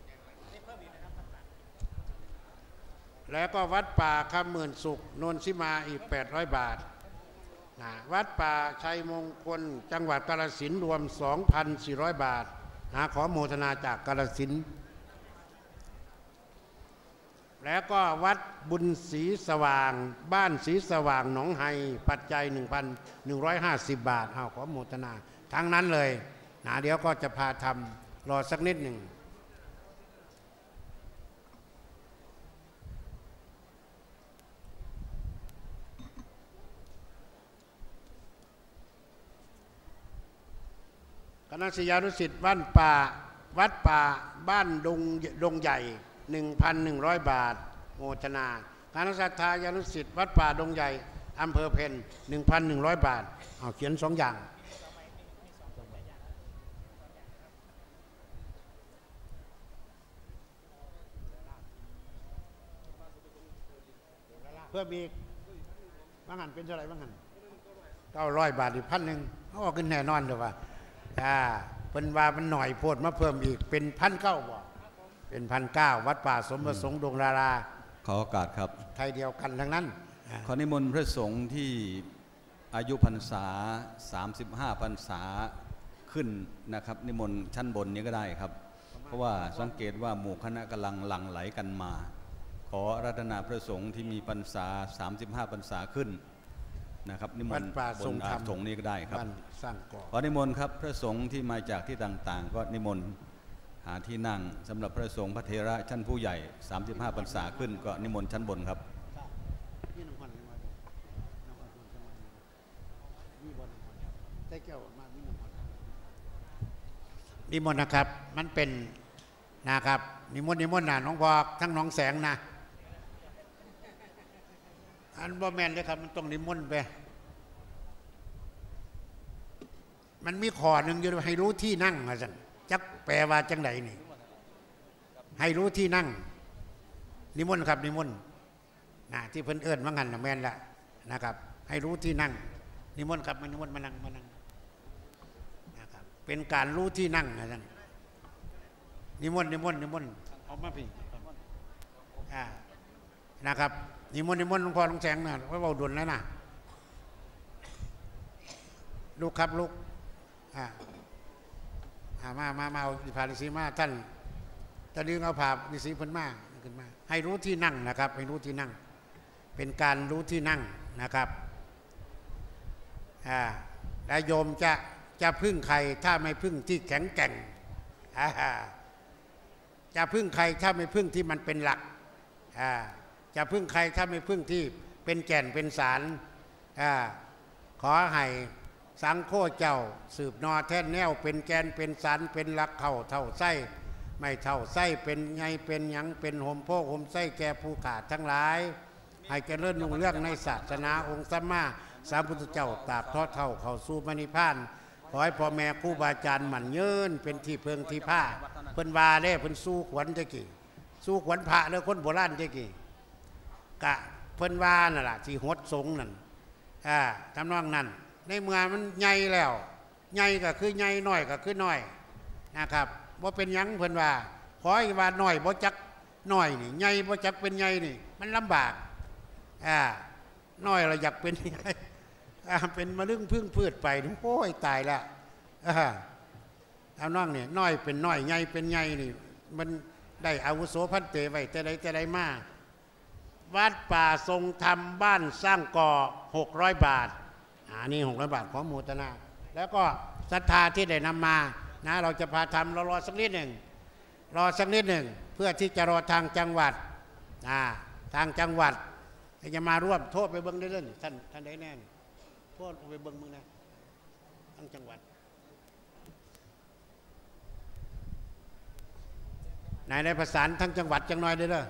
แล้วก็วัดป่าคำหมื่นสุขโนนสิมาอีกแปดร้อยบาทนะวัดป่าชัยมงคลจังหวัดกาฬสินธุ์รวม สองพันสี่ร้อย บาทนะขอโมทนาจากกาฬสินธุ์แล้วก็วัดบุญศรีสว่างบ้านศรีสว่างหนองไฮปัจจัย หนึ่งพันหนึ่งร้อยห้าสิบ บาทเอาขอโมทนาทั้งนั้นเลยนะเดี๋ยวก็จะพาทำรอสักนิดหนึ่งคณะศิษยานุศิษย์บ้านป่าวัดป่าบ้านดงดงใหญ่ หนึ่งพันหนึ่งร้อย บาทโมทนาคณะศรัทธานุศิษย์วัดป่าดงใหญ่อำเภอเพน หนึ่งพันหนึ่งร้อย บาทเอาเขียนสองอย่างเพื่อมีบางหันเป็นเท่าไหร่บางหันเก้าร้อยบาทอีกพันหนึ่งเขาบอกขึ้นแน่นอนเลยว่าอ่าเป็นว่ามันหน่อยโพดมาเพิ่มอีกเป็นพันเก้าบ่เป็นพันเก้าวัดป่าสมประสงค์ดงราราขอโอกาสครับไทยเดียวกันทั้งนั้นขอนิมนต์พระสงฆ์ที่อายุพรรษาสามสิบห้าพรรษาขึ้นนะครับนิมนต์ชั้นบนนี้ก็ได้ครับเพราะว่าสังเกตว่าหมู่คณะกำลังหลั่งไหลกันมาขออาราธนาพระสงฆ์ที่มีพรรษาสามสิบห้าพรรษาขึ้นนะครับนิมนต์บนอาสงฆ์นี้ก็ได้ครับขอนิมนต์ครับพระสงฆ์ที่มาจากที่ต่างๆก็นิมนต์หาที่นั่งสำหรับพระสงฆ์พระเถระชั้นผู้ใหญ่สามสิบห้าพรรษาขึ้นก็นิมนต์ชั้นบนครับนิมนต์นะครับมันเป็นนะครับนิมนต์นิมนต์นะน้องพอกทั้งน้องแสงนะอันบ่แม่นเลยครับมันต้องนิมนต์ไปมันมีข้อหนึ่งอยู่ให้รู้ที่นั่งมาสั่นจักแปลว่าจังไหนนี่ให้รู้ที่นั่งนิมนต์ครับนิมนต์นะที่เพิ่นเอิ้นว่างั้นนะแม่นละนะครับให้รู้ที่นั่งนิมนต์ครับนิมนต์มานั่งมานั่งนะครับเป็นการรู้ที่นั่งนะท่านนิมนต์นิมนต์นิมนต์เอามาพี่อ่านะครับนิมนต์นิมนต์หลวงพ่อหลวงแสงนะว่าเบาดุลแล้วนะลูกครับลูกอ่ามามามาเอาผ่าฤาษีมาท่านตะลึงเอาผ่าฤาษีพ้นมาขึ้นมาให้รู้ที่นั่งนะครับให้รู้ที่นั่งเป็นการรู้ที่นั่งนะครับอ่าและโยมจะจะพึ่งใครถ้าไม่พึ่งที่แข็งแกร่งอ่าจะพึ่งใครถ้าไม่พึ่งที่มันเป็นหลักอ่าจะพึ่งใครถ้าไม่พึ่งที่เป็นแก่นเป็นสารอ่าขอให้สังโฆเจ้าสืบนอแท่นแนวเป็นแกนเป็นสารเป็นหลักเข่าเท่าไส้ไม่เท่าไส้เป็นไงเป็นหยังเป็นห่มโพกห่มไส้แก่ผู้ขาดทั้งหลายให้เจริญรุ่งเรื่องในศาสนาองค์สัมมาสัมพุทธเจ้าตราบทอดเท่าเข้าสู่มรรคนิพพานขอให้พ่อแม่ครูบาอาจารย์หมั่นยืนเป็นที่เพิงที่ผ้าเพิ่นวาเด้เพิ่นสู้ขวัญเจ๊กี่สู้ขวัญพระแล้วคนโบราณเจ๊กี่กะเพิ่นวานั่นแหละที่หดสงนั่นอ่าทำนองนั้นในเมื่อมันใหญ่แล้วใหญ่ก็คือใหญ่น้อยก็คือน้อยนะครับว่าเป็นยังเพิ่นว่าขอให้ว่าน้อยบ่จักน้อยนี่ใหญ่บ่จักเป็นใหญ่นี่มันลำบากอ่าน้อยเราอยากเป็นใหญ่อ่าเป็นมะลึงพึ่งพืชไปโอ้ยตายแล้วอ่าเอาน้องเนี่ยน้อยเป็นน้อยใหญ่เป็นใหญ่นี่มันได้อาวุโสพันเตไว้แต่ใดแต่ใดมาวัดป่าทรงธรรมบ้านสร้างก่อหกร้อยบาทอันนี้หกร้อยบาทของโมทนาแล้วก็ศรัทธาที่ได้นำมานะเราจะพาทำรอรอสักนิดหนึ่งรอสักนิดหนึ่งเพื่อที่จะรอทางจังหวัดอ่าทางจังหวัดจะมาร่วมโทษไปเบิ้งได้เลยท่านท่านได้แน่นโทษไปเบิ้งมึงนะทางจังหวัดไหนในประสานทางจังหวัดจังหน่อยได้เลย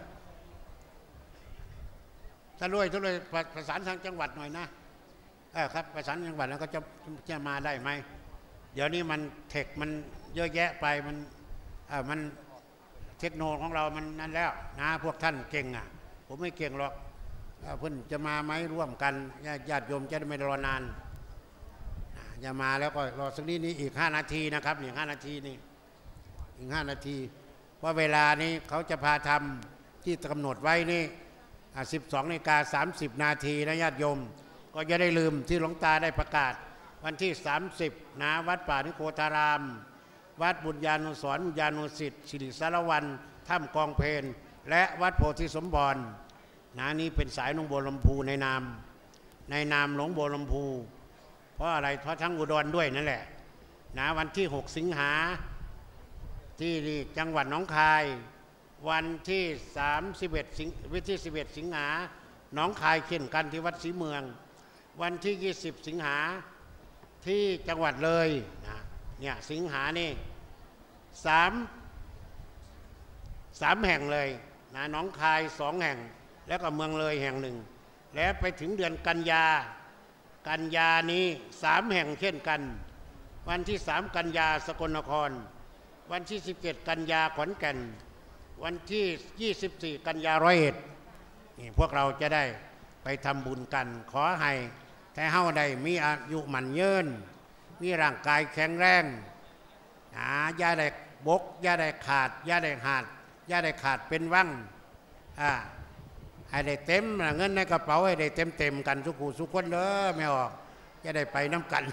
ถ้ารวยถ้ารวยประสานทางจังหวัดหน่อยนะเออครับประสานจังหวัดแล้วก็จะจะมาได้ไหมเดี๋ยวนี้มันเทคมันเยอะแยะไปมันเออมันเทคโนโลยีของเรามันนั่นแล้วนะพวกท่านเก่งอ่ะผมไม่เก่งหรอกเพิ่นจะมาไหมร่วมกันญาติโยมจะได้ไม่รอนานอย่ามาแล้วก็รอสักนิดนี้อีกห้านาทีนะครับอีกห้านาทีนี่อีกห้านาทีเพราะเวลานี้เขาจะพาทำที่กำหนดไว้นี่สิบสองนาฬิกาสามสิบนาทีนะญาติโยมก็จะได้ลืมที่หลวงตาได้ประกาศวันที่สามสิบนะวัดป่านิโคธารามวัดบุญญาณุสรบุญญาณุสิทธิ์สิริสารวันถ้ำกองเพลและวัดโพธิสมพรนะนี่เป็นสายหนองบัวลำพูในนามในนามหลวงบัวลำพูเพราะอะไรเพราะทั้งอุดรด้วยนั่นแหละนะวันที่หกสิงหาที่จังหวัดหนองคายวันที่สามสิบเอ็ดสิงวิที่สิบเอ็ดสิงหาหนองคายเช่นกันที่วัดศรีเมืองวันที่ยี่สิบสิงหาที่จังหวัดเลยนะเนี่ยสิงหานี่สามสามแห่งเลยนะหนองคายสองแห่งแล้วก็เมืองเลยแห่งหนึ่งแล้วไปถึงเดือนกันยากันยานี้สามแห่งเช่นกันวันที่สามกันยาสกลนครวันที่สิบเจ็ดกันยาขอนแก่นวันที่ยี่สิบสี่กันยาร้อยเอ็ดนี่พวกเราจะได้ไปทำบุญกันขอให้แต่เฮาได้มีอายุมั่นยืนมีร่างกายแข็งแรงนะอย่าได้บกอย่าได้ขาดอย่าได้หาดอย่าได้ขาดเป็นวังอ่าให้ได้เต็มเงินในกระเป๋าให้ได้เต็มเต็มกันทุกคู่ทุกคนเด้อไม่ออกจะได้ไปน้ำกัน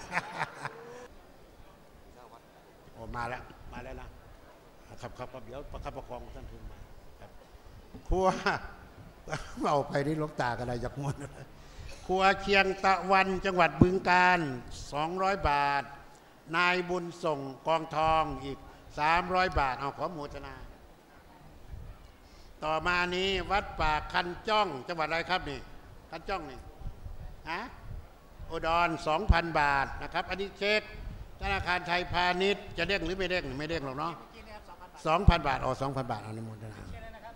โอ้มาแล้วมาแล้วนะครับครับเดี๋ยวประคับประคองท่านทุนมาครับครัวเอาไปที่ลูกตากันเลยจากม้วนครัวเชียงตะวันจังหวัดบึงกาฬสองร้อยบาทนายบุญส่งกองทองอีกสามร้อยบาทเอาขอโมทนาต่อมานี้วัดป่าคันจ้องจังหวัดอะไรครับนี่คันจ้องนี่ฮะอุดรสองพันบาทนะครับอันนี้เช็คธนาคารไทยพาณิชย์จะเด้งหรือไม่เด้งไม่เด้งหรอกเนาะสองพันบาทอ๋อสองพันบาทอนุโมทนา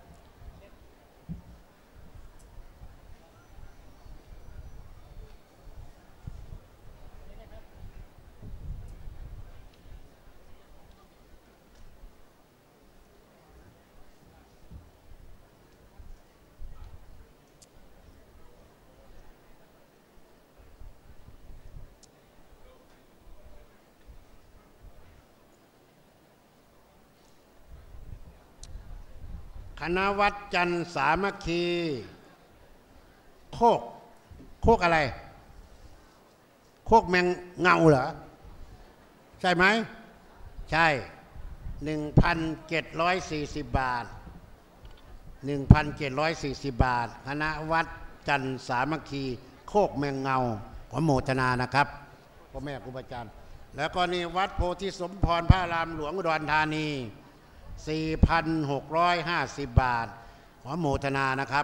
คณะวัดจันทร์สามัคคีโคกโคกอะไรโคกแมงเงาเหรอใช่ไหมใช่หนึ่งพันเจ็ดร้อยสี่สิบบาทหนึ่งพันเจ็ดร้อยสี่สิบบาทคณะวัดจันทร์สามัคคีโคกแมงเงาขอโมทนานะครับพ่อแม่ครูบาอาจารย์แล้วก็นี่วัดโพธิสมพรพระรามหลวงอุดรธานีสี่พันหกร้อยห้าสิบบาทขอโมทนานะครับ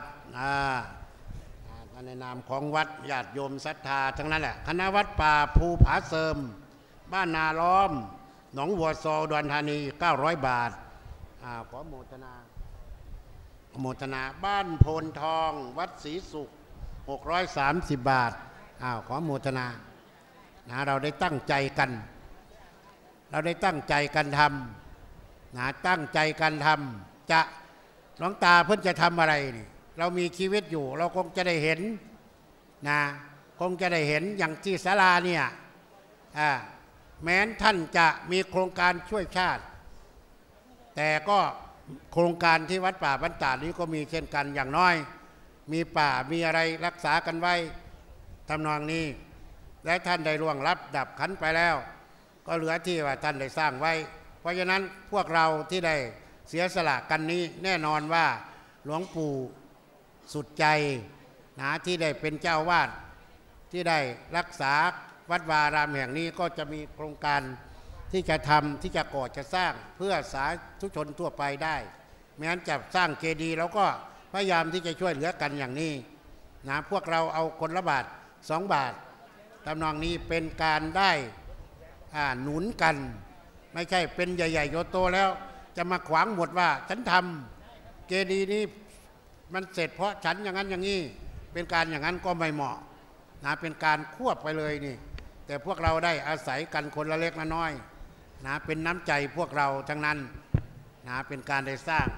ในนามของวัดญาติโยมศรัทธาทั้งนั้นแหละคณะวัดป่าภูผาเสริมบ้านนาล้อมหนองวัวซออุดรธานีเก้าร้อยบาทขอโมทนาโมทนาบ้านโพนทองวัดศรีสุขหกร้อยสามสิบบาทอ้าวขอโมทนานะเราได้ตั้งใจกันเราได้ตั้งใจกันทำนะตั้งใจกันทำจะหลวงตาเพิ่นจะทำอะไรนี่เรามีชีวิตอยู่เราคงจะได้เห็นนะคงจะได้เห็นอย่างที่ศาลาเนี่ยแม้นท่านจะมีโครงการช่วยชาติแต่ก็โครงการที่วัดป่าบ้านตาดนี้ก็มีเช่นกันอย่างน้อยมีป่ามีอะไรรักษากันไว้ทำนองนี้และท่านได้ล่วงลับดับขันไปแล้วก็เหลือที่ว่าท่านได้สร้างไว้เพราะฉะนั้นพวกเราที่ได้เสียสละกันนี้แน่นอนว่าหลวงปู่สุดใจนะที่ได้เป็นเจ้าวาดที่ได้รักษาวัดวารามแห่งนี้ก็จะมีโครงการที่จะทำที่จะก่อจะสร้างเพื่อสาธุชนทั่วไปได้แม้นจะสร้างเจดีย์เราก็พยายามที่จะช่วยเหลือกันอย่างนี้นะพวกเราเอาคนละบาทสองบาททำนองนี้เป็นการได้หนุนกันไม่ใช่เป็นใหญ่ๆโตๆแล้วจะมาขวางหมดว่าฉันทำเจดีย์นี้มันเสร็จเพราะฉันอย่างนั้นอย่างนี้เป็นการอย่างนั้นก็ไม่เหมาะนะเป็นการควบไปเลยนี่แต่พวกเราได้อาศัยกันคนละเล็กละน้อยนะเป็นน้ำใจพวกเราทั้งนั้นนะเป็นการได้สร้าง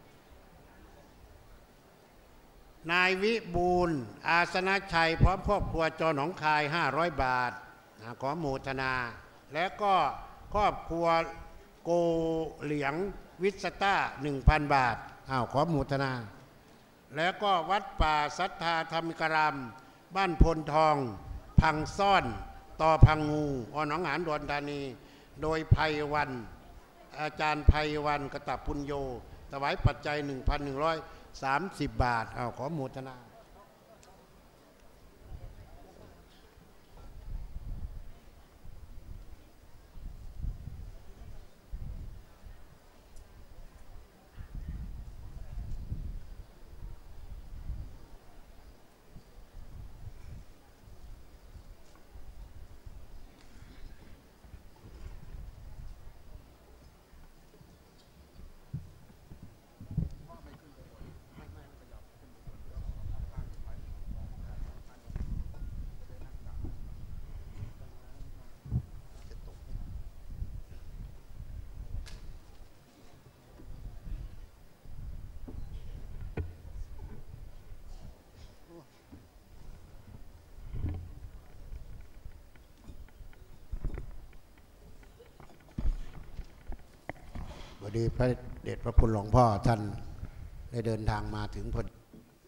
นายวิบูลย์อาสนะชัยพร้อมครอบครัวจอหนองคายห้าร้อยบาทนะขอโมทนาและก็ครอบครัวโกเหลียงวิสต้าหนึ่งพันบาทอ้าวขอโมทนาแล้วก็วัดป่าศรัทธาธรรมิกรามบ้านพลทองพังซ่อนต่อพังงูอหนองหานอุดรธานีโดยไพวันอาจารย์ไพวันกตปุญโญถวายปัจจัย หนึ่งพันหนึ่งร้อยสามสิบ บาทเอาขอโมทนาพอดีพระเดชพระคุณหลวงพ่อท่านได้เดินทางมาถึงพอดี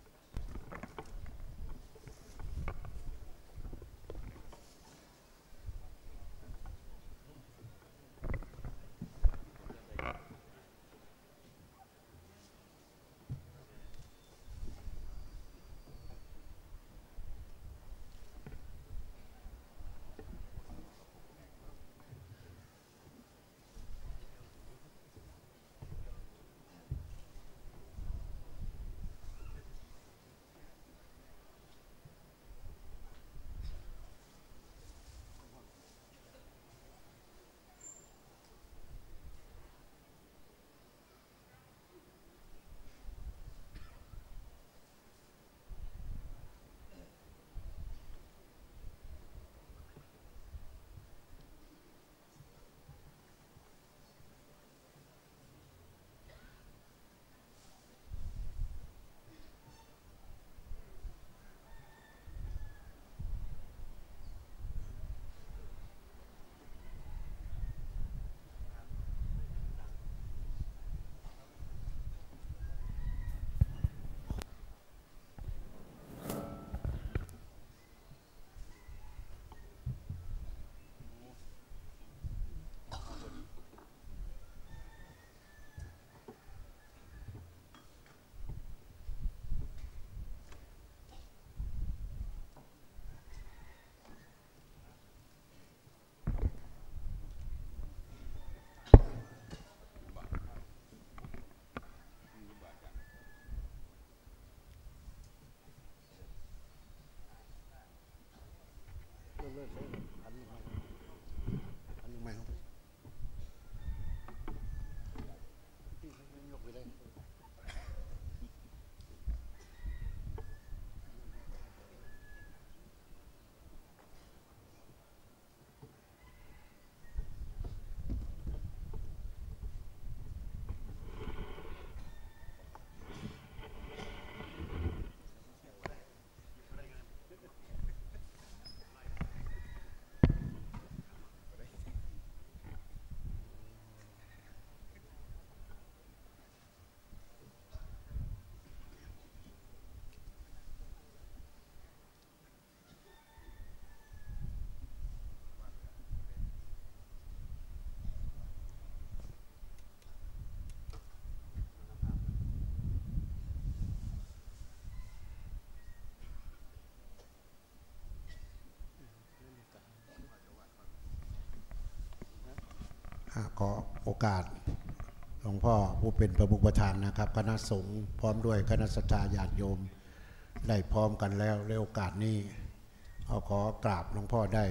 ขอโอกาสหลวงพ่อผู้เป็นประมุขประธานนะครับคณะสงฆ์พร้อมด้วยคณะศรัทธาญาติโยมได้พร้อมกันแล้วในโอกาสนี้เอาขอกราบหลวงพ่อได้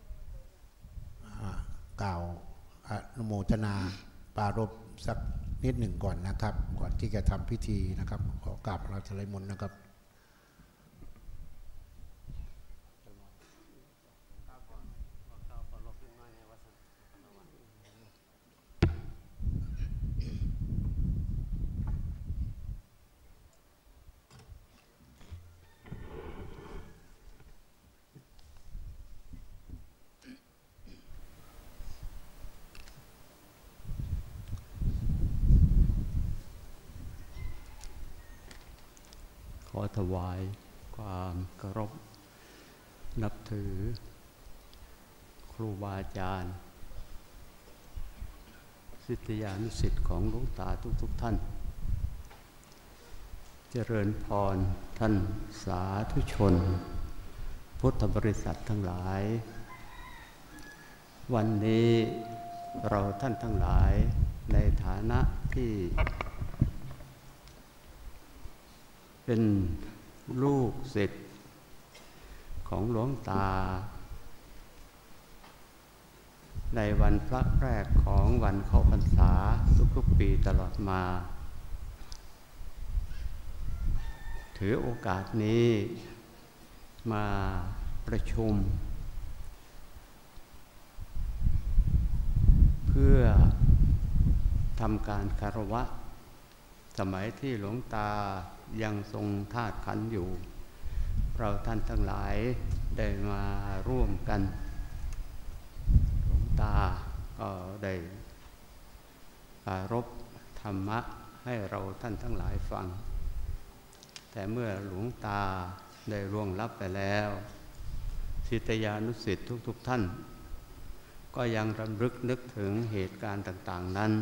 กล่าวอนุโมทนาปรารภสักนิดหนึ่งก่อนนะครับก่อนที่จะทำพิธีนะครับขอกราบพระราชนิมนต์นะครับขอถวายความเคารพนับถือครูบาอาจารย์ศิษยานุศิษย์ของหลวงตาทุกๆท่านเจริญพรท่านสาธุชนพุทธบริษัททั้งหลายวันนี้เราท่านทั้งหลายในฐานะที่เป็นลูกศิษย์ของหลวงตาในวันพระแรกของวันเข้าพรรษาทุกๆปีตลอดมาถือโอกาสนี้มาประชุมเพื่อทำการคารวะสมัยที่หลวงตายังทรงธาตุขันธ์อยู่เราท่านทั้งหลายได้มาร่วมกันหลวงตาก็ได้ปรารภธรรมะให้เราท่านทั้งหลายฟังแต่เมื่อหลวงตาได้ล่วงลับไปแล้วศิษยานุศิษย์ทุกๆท่านก็ยังรำลึกนึกถึงเหตุการณ์ต่างๆนั้น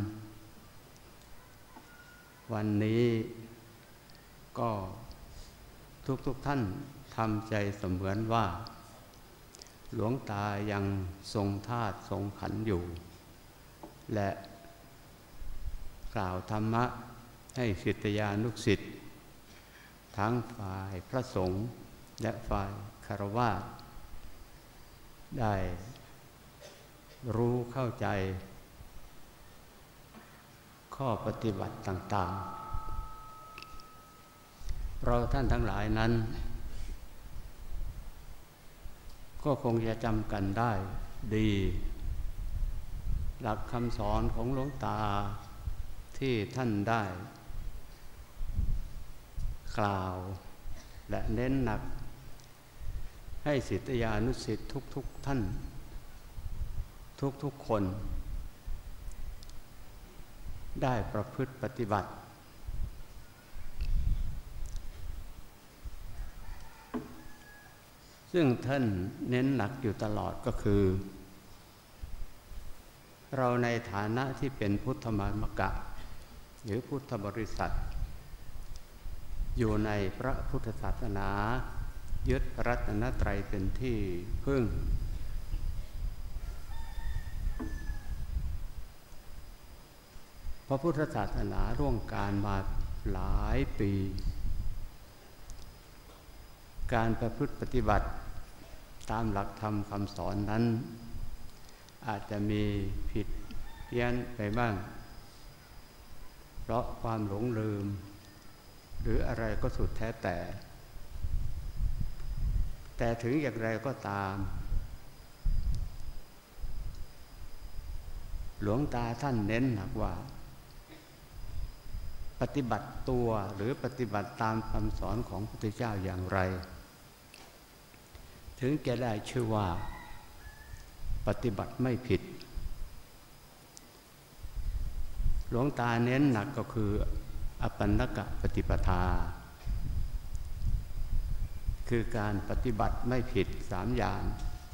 วันนี้ก็ทุกๆท่านทำใจเสมือนว่าหลวงตายังทรงธาตุทรงขันธ์อยู่และกล่าวธรรมะให้ศิษยานุศิษย์ทั้งฝ่ายพระสงฆ์และฝ่ายคฤหัสถ์ได้รู้เข้าใจข้อปฏิบัติต่างๆเราท่านทั้งหลายนั้นก็คงจะจำกันได้ดีหลักคำสอนของหลวงตาที่ท่านได้กล่าวและเน้นหนักให้ศิษยานุศิษย์ทุกๆท่านทุกๆคนได้ประพฤติปฏิบัติซึ่งท่านเน้นหนักอยู่ตลอดก็คือเราในฐานะที่เป็นพุทธมามกะหรือพุทธบริษัทอยู่ในพระพุทธศาสนายึดพระรัตนตรัยเป็นที่พึ่งพระพุทธศาสนาร่วงการมาหลายปีการประพฤติปฏิบัติตามหลักธรรมคำสอนนั้นอาจจะมีผิดเพี้ยนไปบ้างเพราะความหลงลืมหรืออะไรก็สุดแท้แต่แต่ถึงอย่างไรก็ตามหลวงตาท่านเน้นหนักว่าปฏิบัติตัวหรือปฏิบัติตามคำสอนของพระพุทธเจ้าอย่างไรถึงจะได้ชื่อว่าปฏิบัติไม่ผิดหลวงตาเน้นหนักก็คืออปันนกปฏิปทาคือการปฏิบัติไม่ผิดสามอย่าง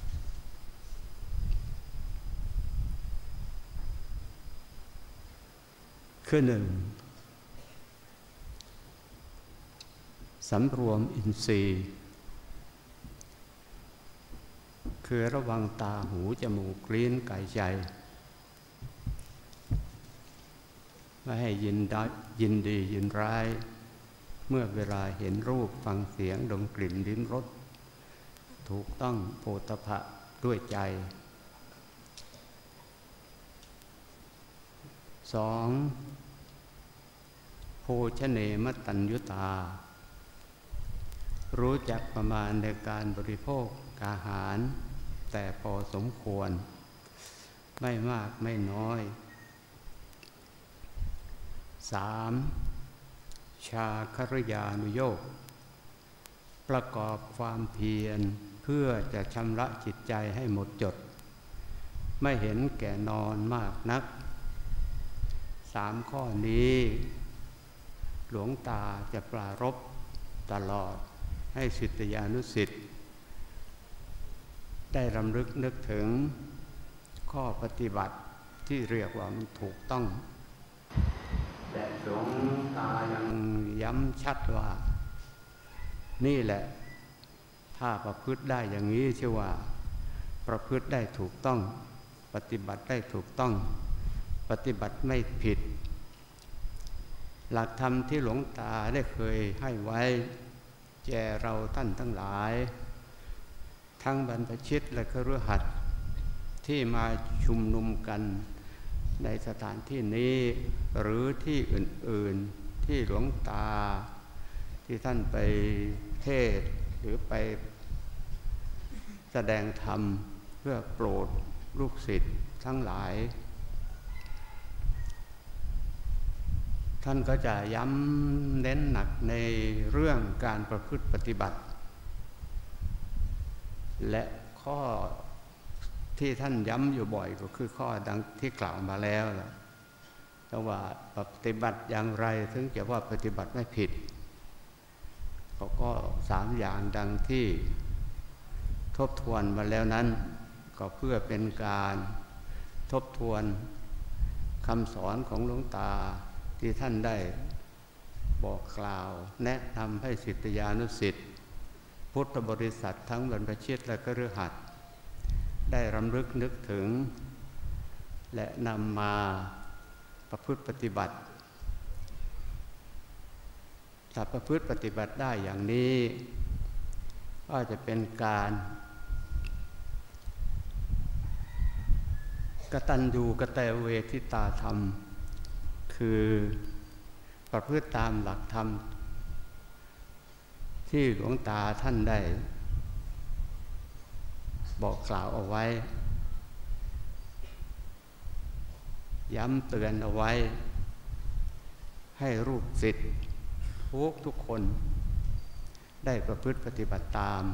คือหนึ่งสำรวมอินทรีย์คือระวังตาหูจมูกลิ้นกายใจไม่ให้ยินได้ยินดียินร้ายเมื่อเวลาเห็นรูปฟังเสียงดมกลิ่นลิ้มรสถูกต้องโผฏฐัพพะด้วยใจสองโภชเนมตัญญุตารู้จักประมาณในการบริโภคอาหารแต่พอสมควรไม่มากไม่น้อยสามชาคริยานุโยคประกอบความเพียรเพื่อจะชำระจิตใจให้หมดจดไม่เห็นแก่นอนมากนักสามข้อนี้หลวงตาจะปรารภตลอดให้ศิษยานุศิษย์ได้รำลึกนึกถึงข้อปฏิบัติที่เรียกว่ามันถูกต้องแต่หลวงตายังย้ย้ำชัดว่านี่แหละถ้าประพฤติได้อย่างนี้ชื่อว่าประพฤติได้ถูกต้องปฏิบัติได้ถูกต้องปฏิบัติไม่ผิดหลักธรรมที่หลวงตาได้เคยให้ไว้แก่เราท่านทั้งหลายทั้งบรรพชิตและคฤหัสถ์ที่มาชุมนุมกันในสถานที่นี้หรือที่อื่นๆที่หลวงตาที่ท่านไปเทศน์หรือไปแสดงธรรมเพื่อโปรดลูกศิษย์ทั้งหลายท่านก็จะย้ำเน้นหนักในเรื่องการประพฤติปฏิบัติและข้อที่ท่านย้ำอยู่บ่อยก็คือข้อดังที่กล่าวมาแล้วแต่ว่าปฏิบัติอย่างไรถึงจะว่าปฏิบัติไม่ผิดก็สามอย่างดังที่ทบทวนมาแล้วนั้นก็เพื่อเป็นการทบทวนคำสอนของหลวงตาที่ท่านได้บอกกล่าวแนะนำให้ศิษยานุศิษย์พุทธบริษัททั้งบรรพชิตและคฤหัสถ์ได้รำลึกนึกถึงและนำมาประพฤติปฏิบัติถ้าประพฤติปฏิบัติได้อย่างนี้ก็จะเป็นการกตัญญูกตเวทิตาธรรมคือประพฤติตามหลักธรรมที่หลวงตาท่านได้บอกกล่าวเอาไว้ย้ำเตือนเอาไว้ให้ลูกศิษย์ทุกทุกคนได้ประพฤติปฏิบัติตาม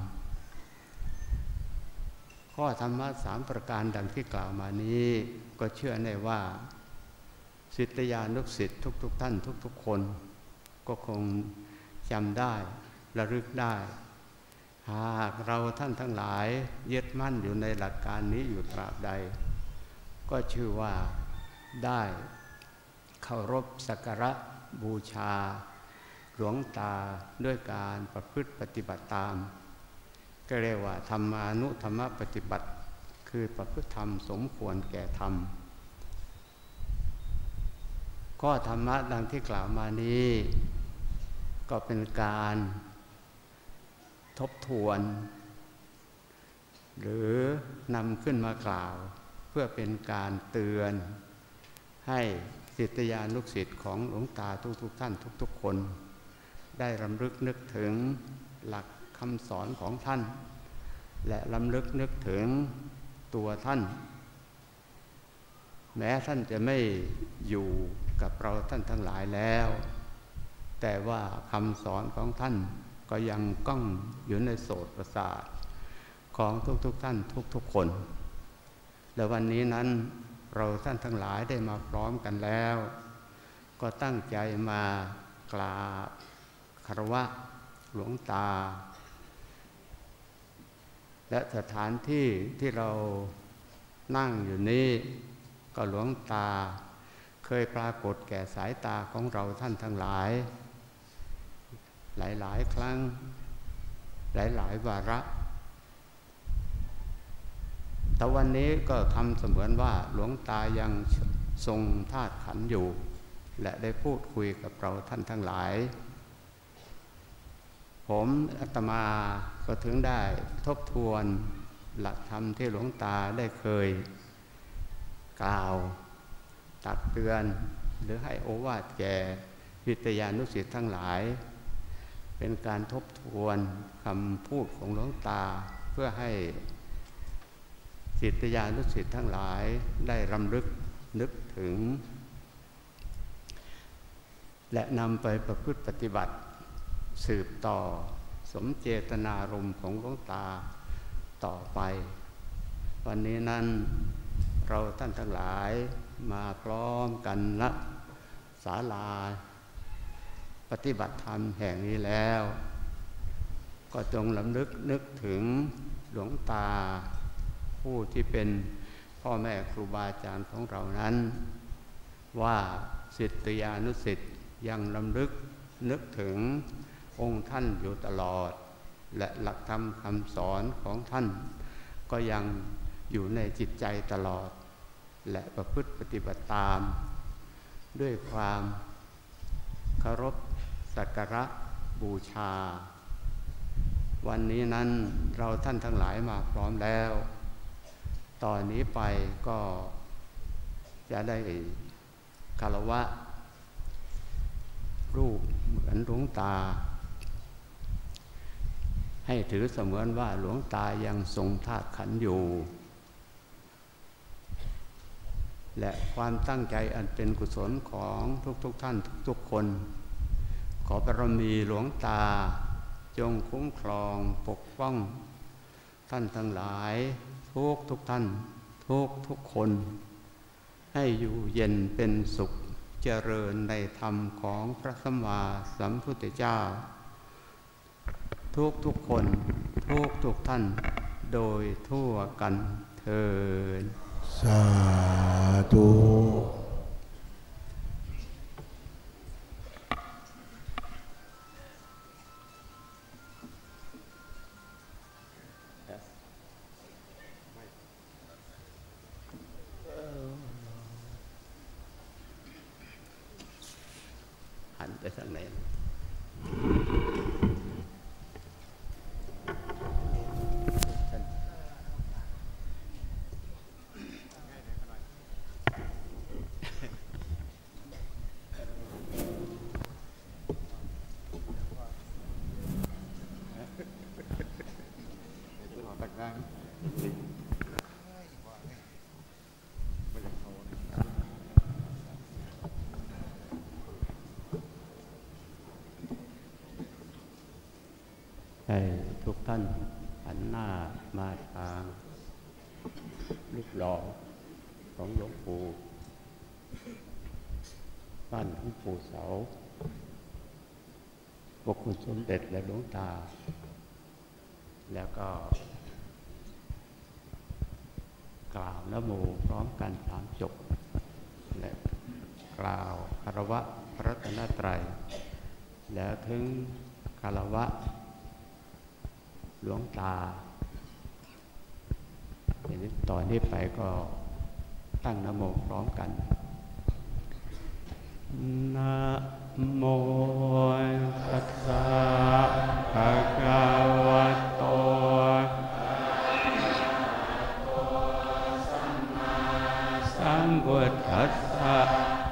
ข้อธรรมะสามประการดังที่กล่าวมานี้ก็เชื่อแน่ว่าศิษยานุศิษย์ทุกๆท่านทุกๆคนก็คงจำได้ระลึกได้หากเราท่านทั้งหลายยึดมั่นอยู่ในหลักการนี้อยู่ตราบใดก็ชื่อว่าได้เคารพสักการะบูชาหลวงตาด้วยการประพฤติปฏิบัติตามก็เรียกว่าธรรมานุธรรมปฏิบัติคือประพฤติธรรมสมควรแก่ธรรมข้อธรรมะดังที่กล่าวมานี้ก็เป็นการทบทวนหรือนำขึ้นมากล่าวเพื่อเป็นการเตือนให้ศิษยานุศิษย์ของหลวงตาทุกๆท่านทุกๆคนได้รำลึกนึกถึงหลักคำสอนของท่านและรำลึกนึกถึงตัวท่านแม้ท่านจะไม่อยู่กับเราท่านทั้งหลายแล้วแต่ว่าคำสอนของท่านก็ยังก้องอยู่ในโสตประสาทของทุกๆท่านทุกๆคนและวันนี้นั้นเราท่านทั้งหลายได้มาพร้อมกันแล้วก็ตั้งใจมากราบคารวะหลวงตาและสถานที่ที่เรานั่งอยู่นี้ก็หลวงตาเคยปรากฏแก่สายตาของเราท่านทั้งหลายหลายๆครั้งหลายๆวาระแต่วันนี้ก็ทำเสมือนว่าหลวงตายังทรงธาตุขันธ์อยู่และได้พูดคุยกับเราท่านทั้งหลายผมอาตมาก็ถึงได้ทบทวนหลักธรรมที่หลวงตาได้เคยกล่าวตักเตือนหรือให้โอวาทแก่วิทยานุศิษย์ทั้งหลายเป็นการทบทวนคำพูดของหลวงตาเพื่อให้ศิษยานุศิษย์ทั้งหลายได้รำลึกนึกถึงและนำไปประพฤติปฏิบัติสืบต่อสมเจตนารมณ์ของหลวงตาต่อไปวันนี้นั้นเราท่านทั้งหลายมาพร้อมกันณศาลาปฏิบัติธรรมแห่งนี้แล้วก็จงรำลึกนึกถึงหลวงตาผู้ที่เป็นพ่อแม่ครูบาอาจารย์ของเรานั้นว่าศิษยานุศิษย์ยังรำลึกนึกถึงองค์ท่านอยู่ตลอดและหลักธรรมคำสอนของท่านก็ยังอยู่ในจิตใจตลอดและประพฤติปฏิบัติตามด้วยความเคารพสักการะบูชาวันนี้นั้นเราท่านทั้งหลายมาพร้อมแล้วตอนนี้ไปก็จะได้คารวะรูปเหมือนหลวงตาให้ถือเสมือนว่าหลวงตายังทรงธาตุขันธ์อยู่และความตั้งใจอันเป็นกุศลของทุกๆ ท่านทุกๆคนขอบารมีหลวงตาจงคุ้มครองปกป้องท่านทั้งหลายทุกทุกท่านทุกทุกคนให้อยู่เย็นเป็นสุขเจริญในธรรมของพระสัมมาสัมพุทธเจ้าทุกทุกคนทุกทุกท่านโดยทั่วกันเถิดสาธุหันไปทางไหนให้ทุกท่านหันหน้ามาทางรูปหล่อของหลวงปู่บ้านหลวงปู่เสาพวกคุณสมเด็จและหลวงตาแล้วก็กล่าวนะโมพร้อมกันสามจบและกล่าวคารวะพระรัตนตรัยแล้วถึงคารวะหลวงตาตอนนี้ไปก็ตั้งนะโมพร้อมกันนะโมตัสสะภะคะวะโตสัมพุทธัสสะ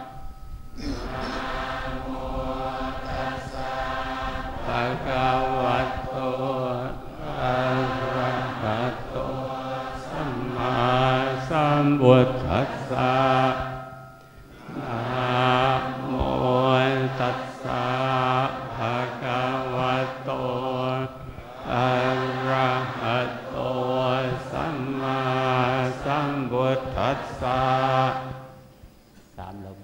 ภะคะวะโตอะระหะโตสัมมาสัมพุทธัสสะนะโมตัสสะภะคะวะโตอะระหะโตสัมมาสัมพุทธัสสะสามลม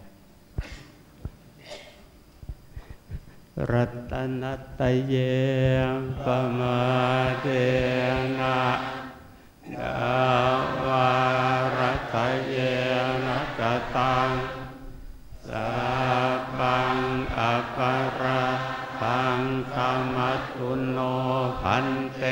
รัตนัตเยปมาเทนะดาวารัตเยนะกตังสัพพังอปาราทังธรรมตุโนพันเต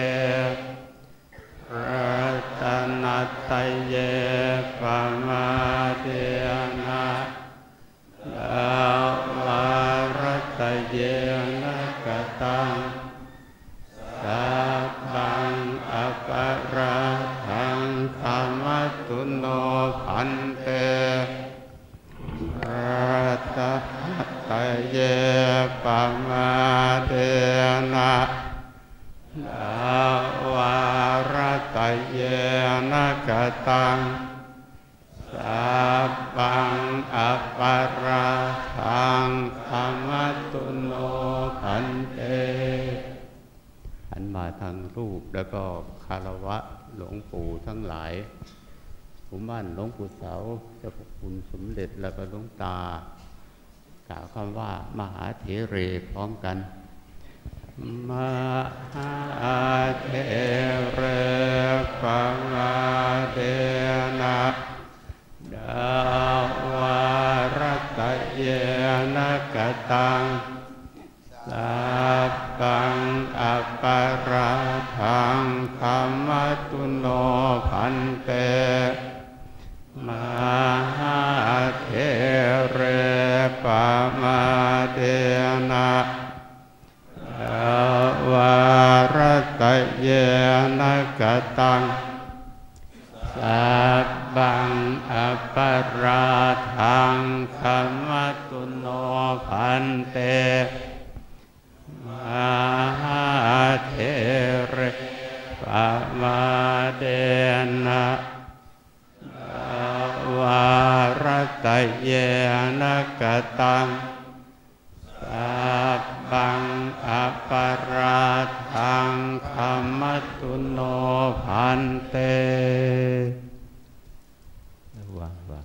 รัตนัตเยปมาเทนะดาวารัตเยนะกตังสัพพังอปาราทังธรรมตุโนพันเตรัตนัตเยปมาเทนะดาวารัตเยนะกตังสัพพังอปาราทังธรรมตุโนพันเตหันมาทางรูปแล้วก็คารวะหลวงปู่ทั้งหลายผมบ้านหลวงปู่เสาเจ้าพระคุณสมเด็จแล้วก็หลวงตากล่าวคำว่ามหาเถเรพร้อมกันมหาเถเรปมาเทนะดาวารัตเยนะกตังสัพพังอัปปาราทังคัมมตุโนพันเตมหาเถเรปมาเดนะวารตะเยนะกตังสัพพังอัปปาราทังคัมมตุโนพันเตมหาเถเรปมาเดนะวารตะเยนะกตังสัพพังอัปปาราทังคัมมตุโนพันเตวางวาง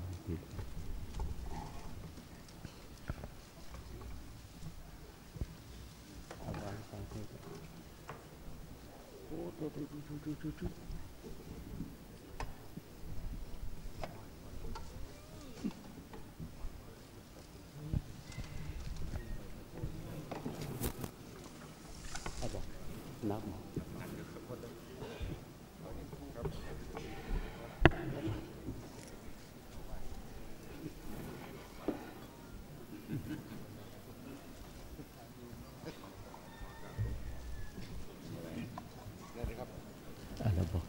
นับอะไรบอก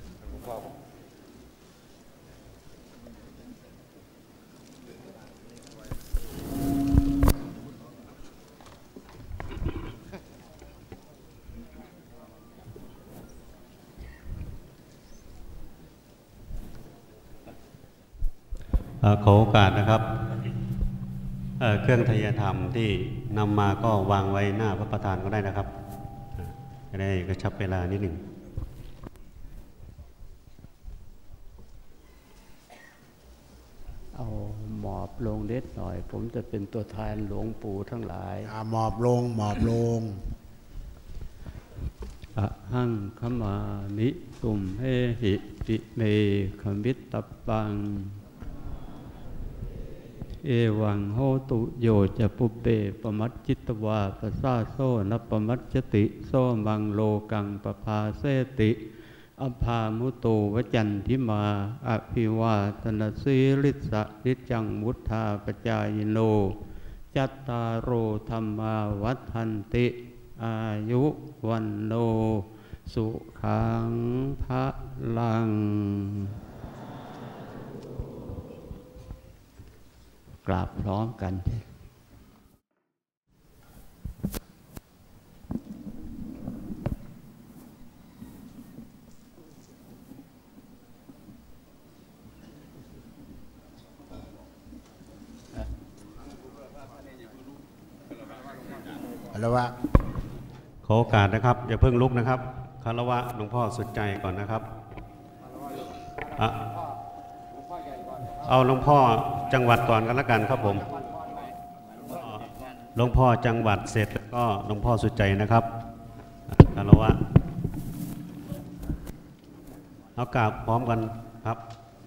ขอโอกาสนะครับ เ, เครื่องไทยธรรมที่นำมาก็วางไว้หน้าพระประธานก็ได้นะครับจะได้กระชับเวลานิดหนึ่งเอาหมอบลงเล็กหน่อยผมจะเป็นตัวแทนหลวงปู่ทั้งหลายหมอบลงหมอบลงอะหังขมานิตุมเฮหิติเมขมิตตปังเอวังโหตุโยจะปุเปปมัจจิตวาปสาโซนัปปมัจจติโซมังโลกังปภาเสติอภามุโตวจันทิมาอภิวาทนาสีริสะริจังมุทธาปจายโนจัตตารโอธรรมาวัฏันติอายุวันโนสุขังภะลังกราบพร้อมกันคารวะขอโอกาสนะครับอย่าเพิ่งลุกนะครับคารวะหลวงพ่อสุดใจก่อนนะครับอะเอาหลวงพ่อจังหวัดก่อนกันละกันครับผมหลวงพ่อจังหวัดเสร็จแล้วก็หลวงพ่อสุดใจนะครับคารวะเอากราบพร้อมกันครับ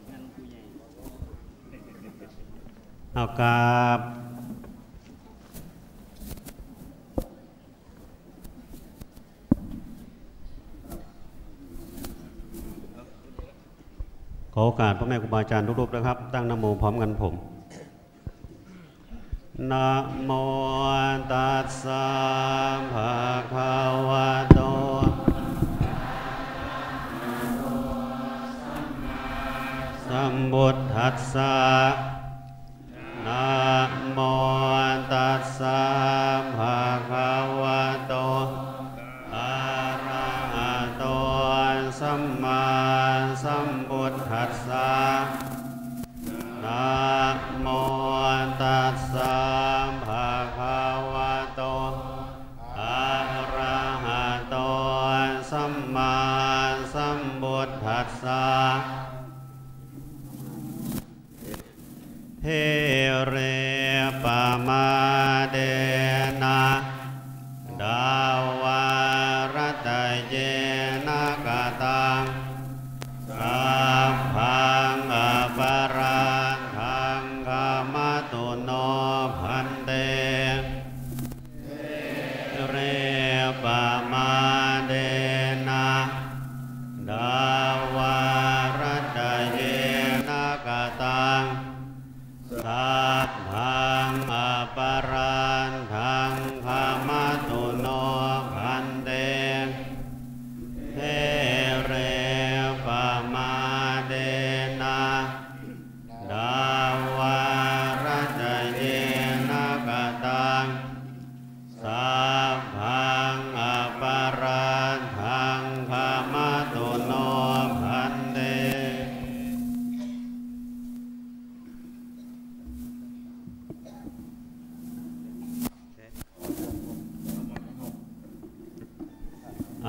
เอากราบขอโอกาสพ่อแม่ครูบาอาจารย์ทุกรูปนะครับตั้งนะโมพร้อมกันผมนะโมตัสสะภะคะวะโตสัมพุทธัสสะนะโมตัสสะภะคะวะโตอะระหะโตสัมมาสัมพุทธัสสะนะโมตัสสะภะคะวะโตอะระหะโตสัมมาสัมพุทธัสสะเทเรปมาเดนะดาวารตะเยนะกตังสัพพังอัปปาราทังคัมมตุโนพันเต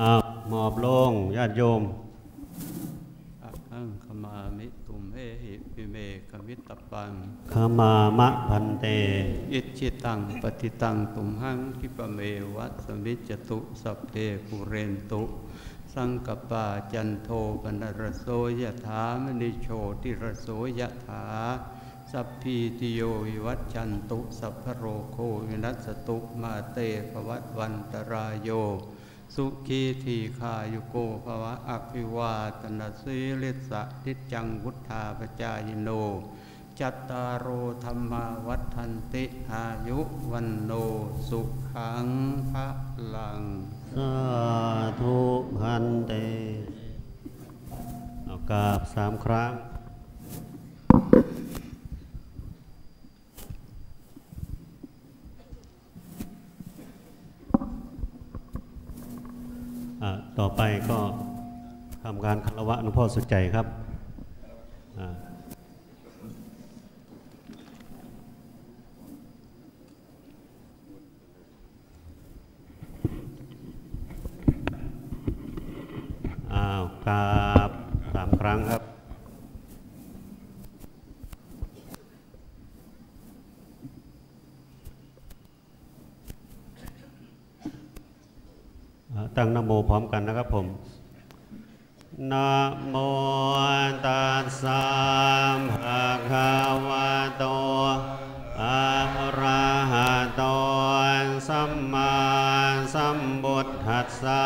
อ้าวหมอบลงญาติโยมอังคมามิตุมเอหิปิเมกมิตตปังขมามะพันเตอิจิตังปฏิตังตุมหังคิปะเมวัสมิจจตุสัพเพปุเรนตุสังกปาจันโทปนรโสยถามณิโชติรโสยถาสัพพีติโยวิวัชชันตุสัพพโรโควินัสตุมาเตภวัตวันตรายโยสุขีทีขายุโกภวะอภิวาตนาสีลิสะทิจังวุธาปจายโนจัตตารโอธรรมาวัฏันติอายุวันโนสุขังพะลังสาธุพันเตเอากราบสามครั้งต่อไปก็ทำการคารวะหลวงพ่อสุดใจครับอ้าวกราบสามครั้งครับตั้งนะโมพร้อมกันนะครับผมนะโมตัสสะภะคะวะโตอะระหะโตสัมมาสัมพุทธัสสะ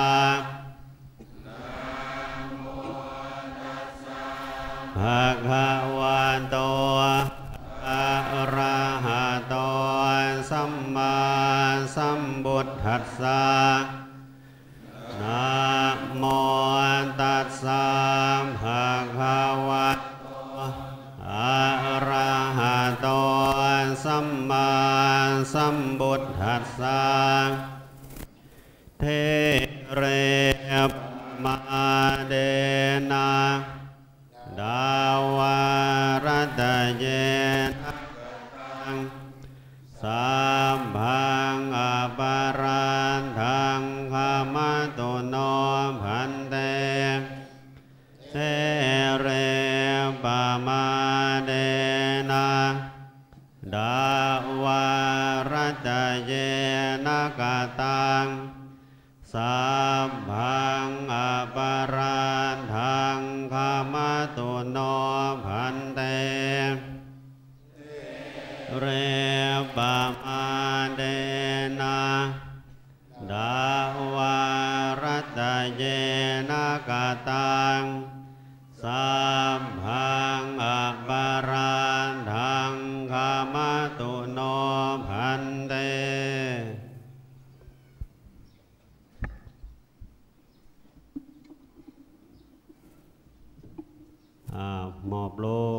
ภะคะวะโตอะระหะโตสัมมาสัมพุทธัสสะนะโมตัสสะภะคะวะโตอะระหะโตสัมมาสัมพุทธัสสะเทเรปมาเดนะดาวารัตเยนะสัมภังอปารันทังขมาตุโนพันเตเทเรปมาเดนะดาวารัตเยนะกตังสัมภังอปารันทังขมาตุโนพันเตเรปมาเดนะดาวารัตเยนะกตังสัมภังอปารันทังขมาตุโนพันเตหมอบลง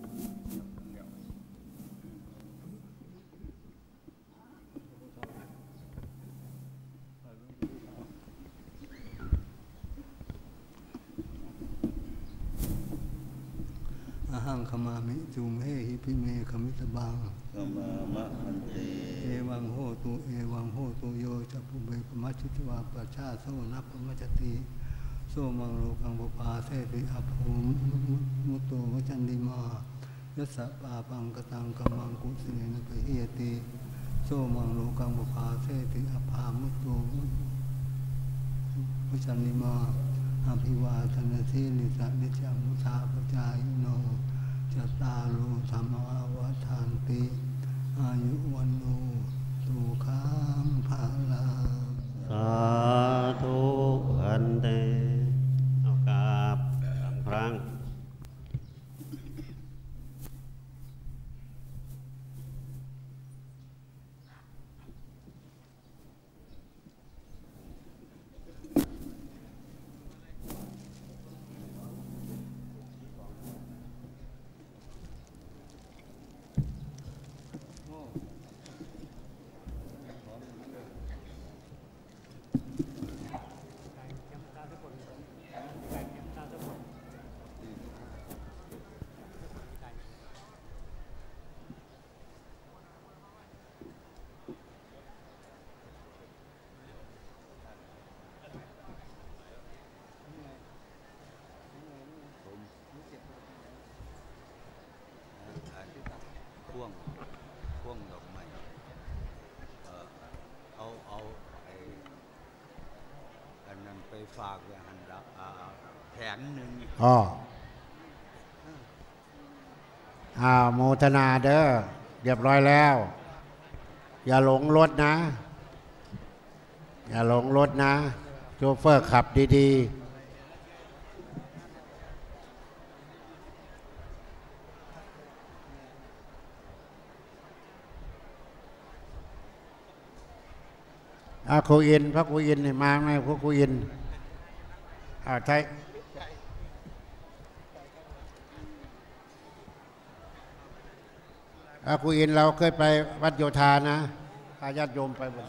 อหังขมามิจุมเฮหิพิเมขมิตบังขมามะพันเตเอวังโหตุเอวังโหตุโยจัปปุเบปมัจจิตวาปัจฉาโสนัปปมัจจติโสมังโลกังปปาเสติอภูมุตโตวจันติมายัสสะปาปังกตังกัมมังกุสิเนนะกะเฮียติโสมังโลกังปปาเสติอภามุตโตวจันติมาอภิวาทนาสีลิสะนิจังมุทาปจายโนจัตตารุธรรมวัฏันติอายุวันโนสุขังภาลังสาธุพันเตเอากราบสามครั้งขฝากอย่างแผงหนึ่งอ๋ออ่าโมทนาเด้อเรียบร้อยแล้ว อย่าหลงรถนะอย่าหลงรถนะโชเฟอร์ขับดีๆอาครูอินพระครูอินมาไหมพระครูอินอ่าใช่อาครูอินเราเคยไปวัดโยธานะพาญาติโยมไปบ่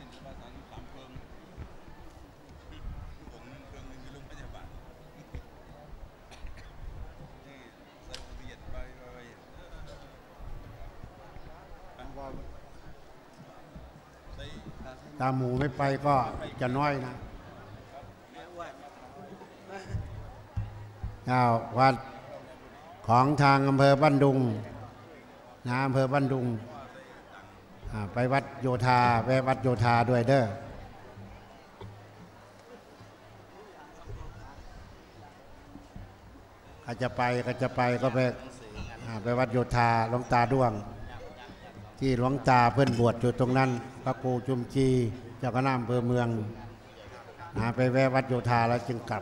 ตาหมูไม่ไปก็จะน้อยนะอ้าววัดของทางอำเภอบ้านดุงนะอำเภอบ้านดุงไปวัดโยธาแวะวัดโยธาด้วยเด้อใครจะไปก็จะไปก็ไปไปวัดโยธาหลวงตาด้วงที่หลวงตาเพื่อนบวชอยู่ตรงนั้นพระครูจุมจีเจ้าคณะอำเภอเมืองนะไปแวะวัดโยธาแล้วจึงกลับ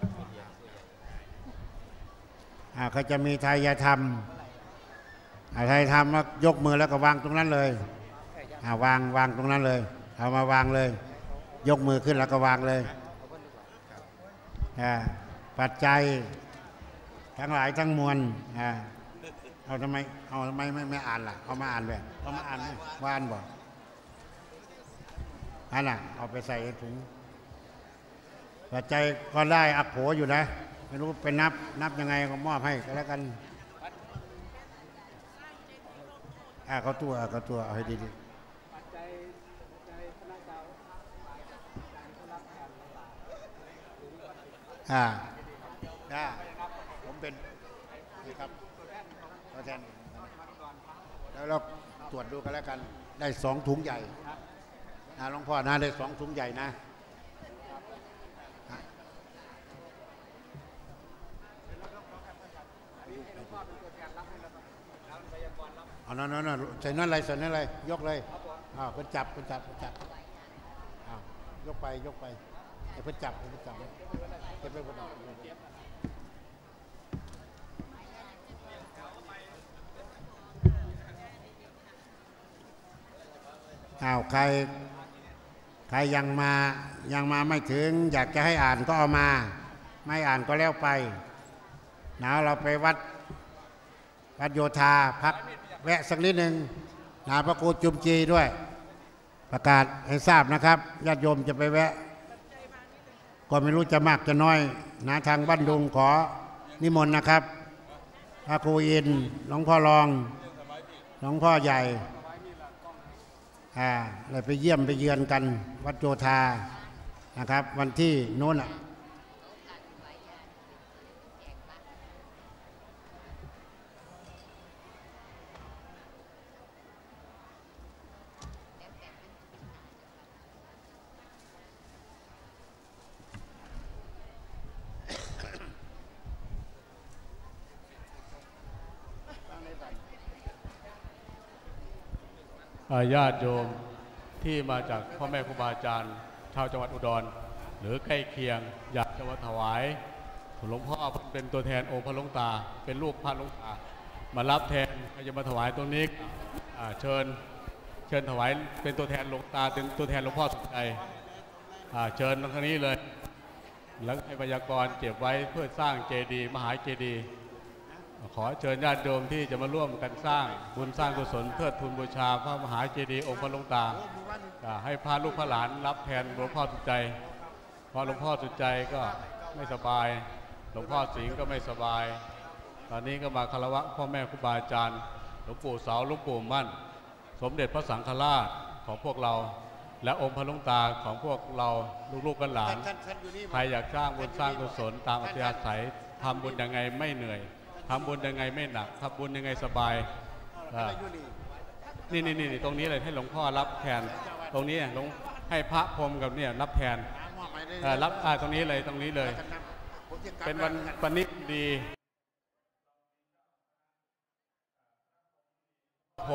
เขาจะมีทายธรรมไทยธรรมแล้วยกมือแล้วก็วางตรงนั้นเลยวางวางตรงนั้นเลยเอามาวางเลยยกมือขึ้นแล้วก็วางเลยปัจจัยทั้งหลายทั้งมวลเอาทำไมเอาทำไมไม่ไม่อ่านล่ะเอามาอ่านแบบเอามาอ่านว่านบอกอันน่ะเอาไปใส่ถุงปัจจัยก็ได้อักโขอยู่นะไม่รู้เป็นนับนับยังไงก็มอบให้ก็แล้วกันอ่าเขาตัวเขาตัวเอาให้ดีๆอ่าได้ผมเป็นนี่ครับตัวแทนแล้วเราตรวจดูกันแล้วกันได้สองถุงใหญ่นะหลวงพ่อนะได้สองถุงใหญ่นะเอานั่นนั่นใส่นั่นอะไรใส่นั่นอะไรยกเลยอ้าวเพิ่นจับเพิ่นจับเพิ่นจับอ้าวยกไปยกไปไอ้เพิ่นจับเพิ่นจับเก็บไปบนอ้าวใครใครยังมายังมาไม่ถึงอยากจะให้อ่านก็เอามาไม่อ่านก็แล้วไปนะเราไปวัดวัดโยธาพักแวะสักนิดหนึ่งนาพระครูจุมจีด้วยประกาศให้ทราบนะครับญาติโยมจะไปแวะก็ไม่รู้จะมากจะน้อยนะทางบ้านดุงขอนิมนต์นะครับพระครูอินหลวงพ่อรองหลวงพ่อใหญ่อ่าเลยไปเยี่ยมไปเยือนกันวัดโยธานะครับวันที่โน้นอ่ะญาติโยมที่มาจากพ่อแม่ครูบาอาจารย์ชาวจังหวัดอุดรหรือใกล้เคียงอยากจะมาถวายหลวงพ่อเป็นตัวแทนองค์พระหลวงตาเป็นลูกพระหลวงตามารับแทนจะมาถวายตรงนี้เชิญเชิญถวายเป็นตัวแทนหลวงตาเป็นตัวแทนหลวงพ่อสุขใจเชิญตรงนี้เลยแล้วให้พยากรเก็บไว้เพื่อสร้างเจดีย์มหาเจดีย์ขอเชิญญาติโยมที่จะมาร่วมกันสร้างบุญสร้างกุศลเทิดทูนบูชาพระมหาเจดีย์องค์พระหลวงตาให้พาลูกพระหลานรับแทนหลวงพ่อสุดใจเพราะหลวงพ่อสุดใจก็ไม่สบายหลวงพ่อสิงห์ก็ไม่สบายตอนนี้ก็มาคารวะพ่อแม่ครูบาอาจารย์หลวงปู่เสาหลวงปู่มั่นสมเด็จพระสังฆราชของพวกเราและองค์พระหลวงตาของพวกเราลูกๆกันหลานใครอยากสร้างบุญสร้างกุศลตามอัธยาศัยทำบุญยังไงไม่เหนื่อยทำบุญยังไงไม่หนักทำบุญยังไงสบายนี่นี่นี่ตรงนี้เลยให้หลวงพ่อรับแทนตรงนี้หลวงให้พระพรหมกับเนี่ยรับแทนเอ่อรับอ่าตรงนี้เลยตรงนี้เลย เป็นวันวันนี้ดีผม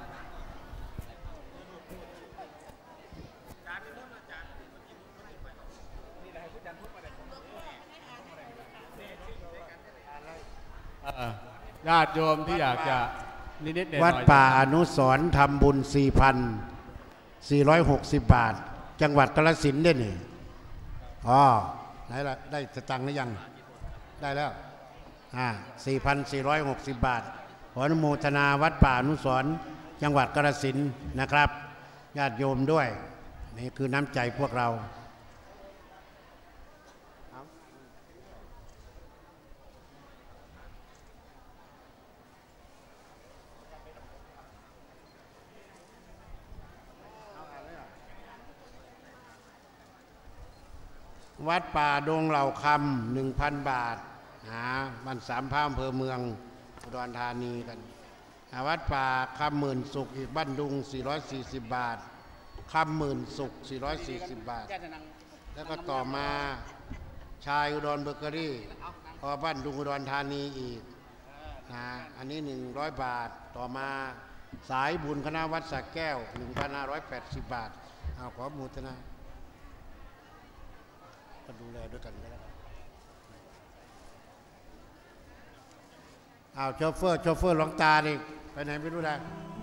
ญาติโยมที่อยากจะนิดๆหน่อยๆวัดป่าอนุสรณ์ทำบุญ สี่พันสี่ร้อยหกสิบ บาท จังหวัดกาฬสินธุ์ด้วยนี่อ๋อไหนล่ะได้สตังค์หรือยังได้แล้วอ่า สี่พันสี่ร้อยหกสิบ บาทขออนุโมทนาวัดป่าอนุสรณ์จังหวัดกาฬสินธุ์นะครับญาติโยมด้วยนี่คือน้ำใจพวกเราวัดป่าดงเหล่าคำหนึ่งพันบาทหาบ้านสามพร้าวอำเภอเมืองอุดรธานีกันวัดป่าคำหมื่นสุขอีกบ้านดุงสี่ร้อยสี่สิบบาทคำหมื่นสุขสี่ร้อยสี่สิบบาทแล้วก็ต่อมาชายอุดรเบเกอรี่พอบ้านดุงอุดรธานีอีกนะอันนี้หนึ่งร้อยบาทต่อมาสายบุญคณะวัดสระแก้วหนึ่งพันห้าร้อยแปดสิบบาทเอาขอมูทนาก็ดูแลด้วยกันก็แล้วอ้าวโชเฟอร์โชเฟอร์หลวงตาดิไปไหนไม่รู้แล้ว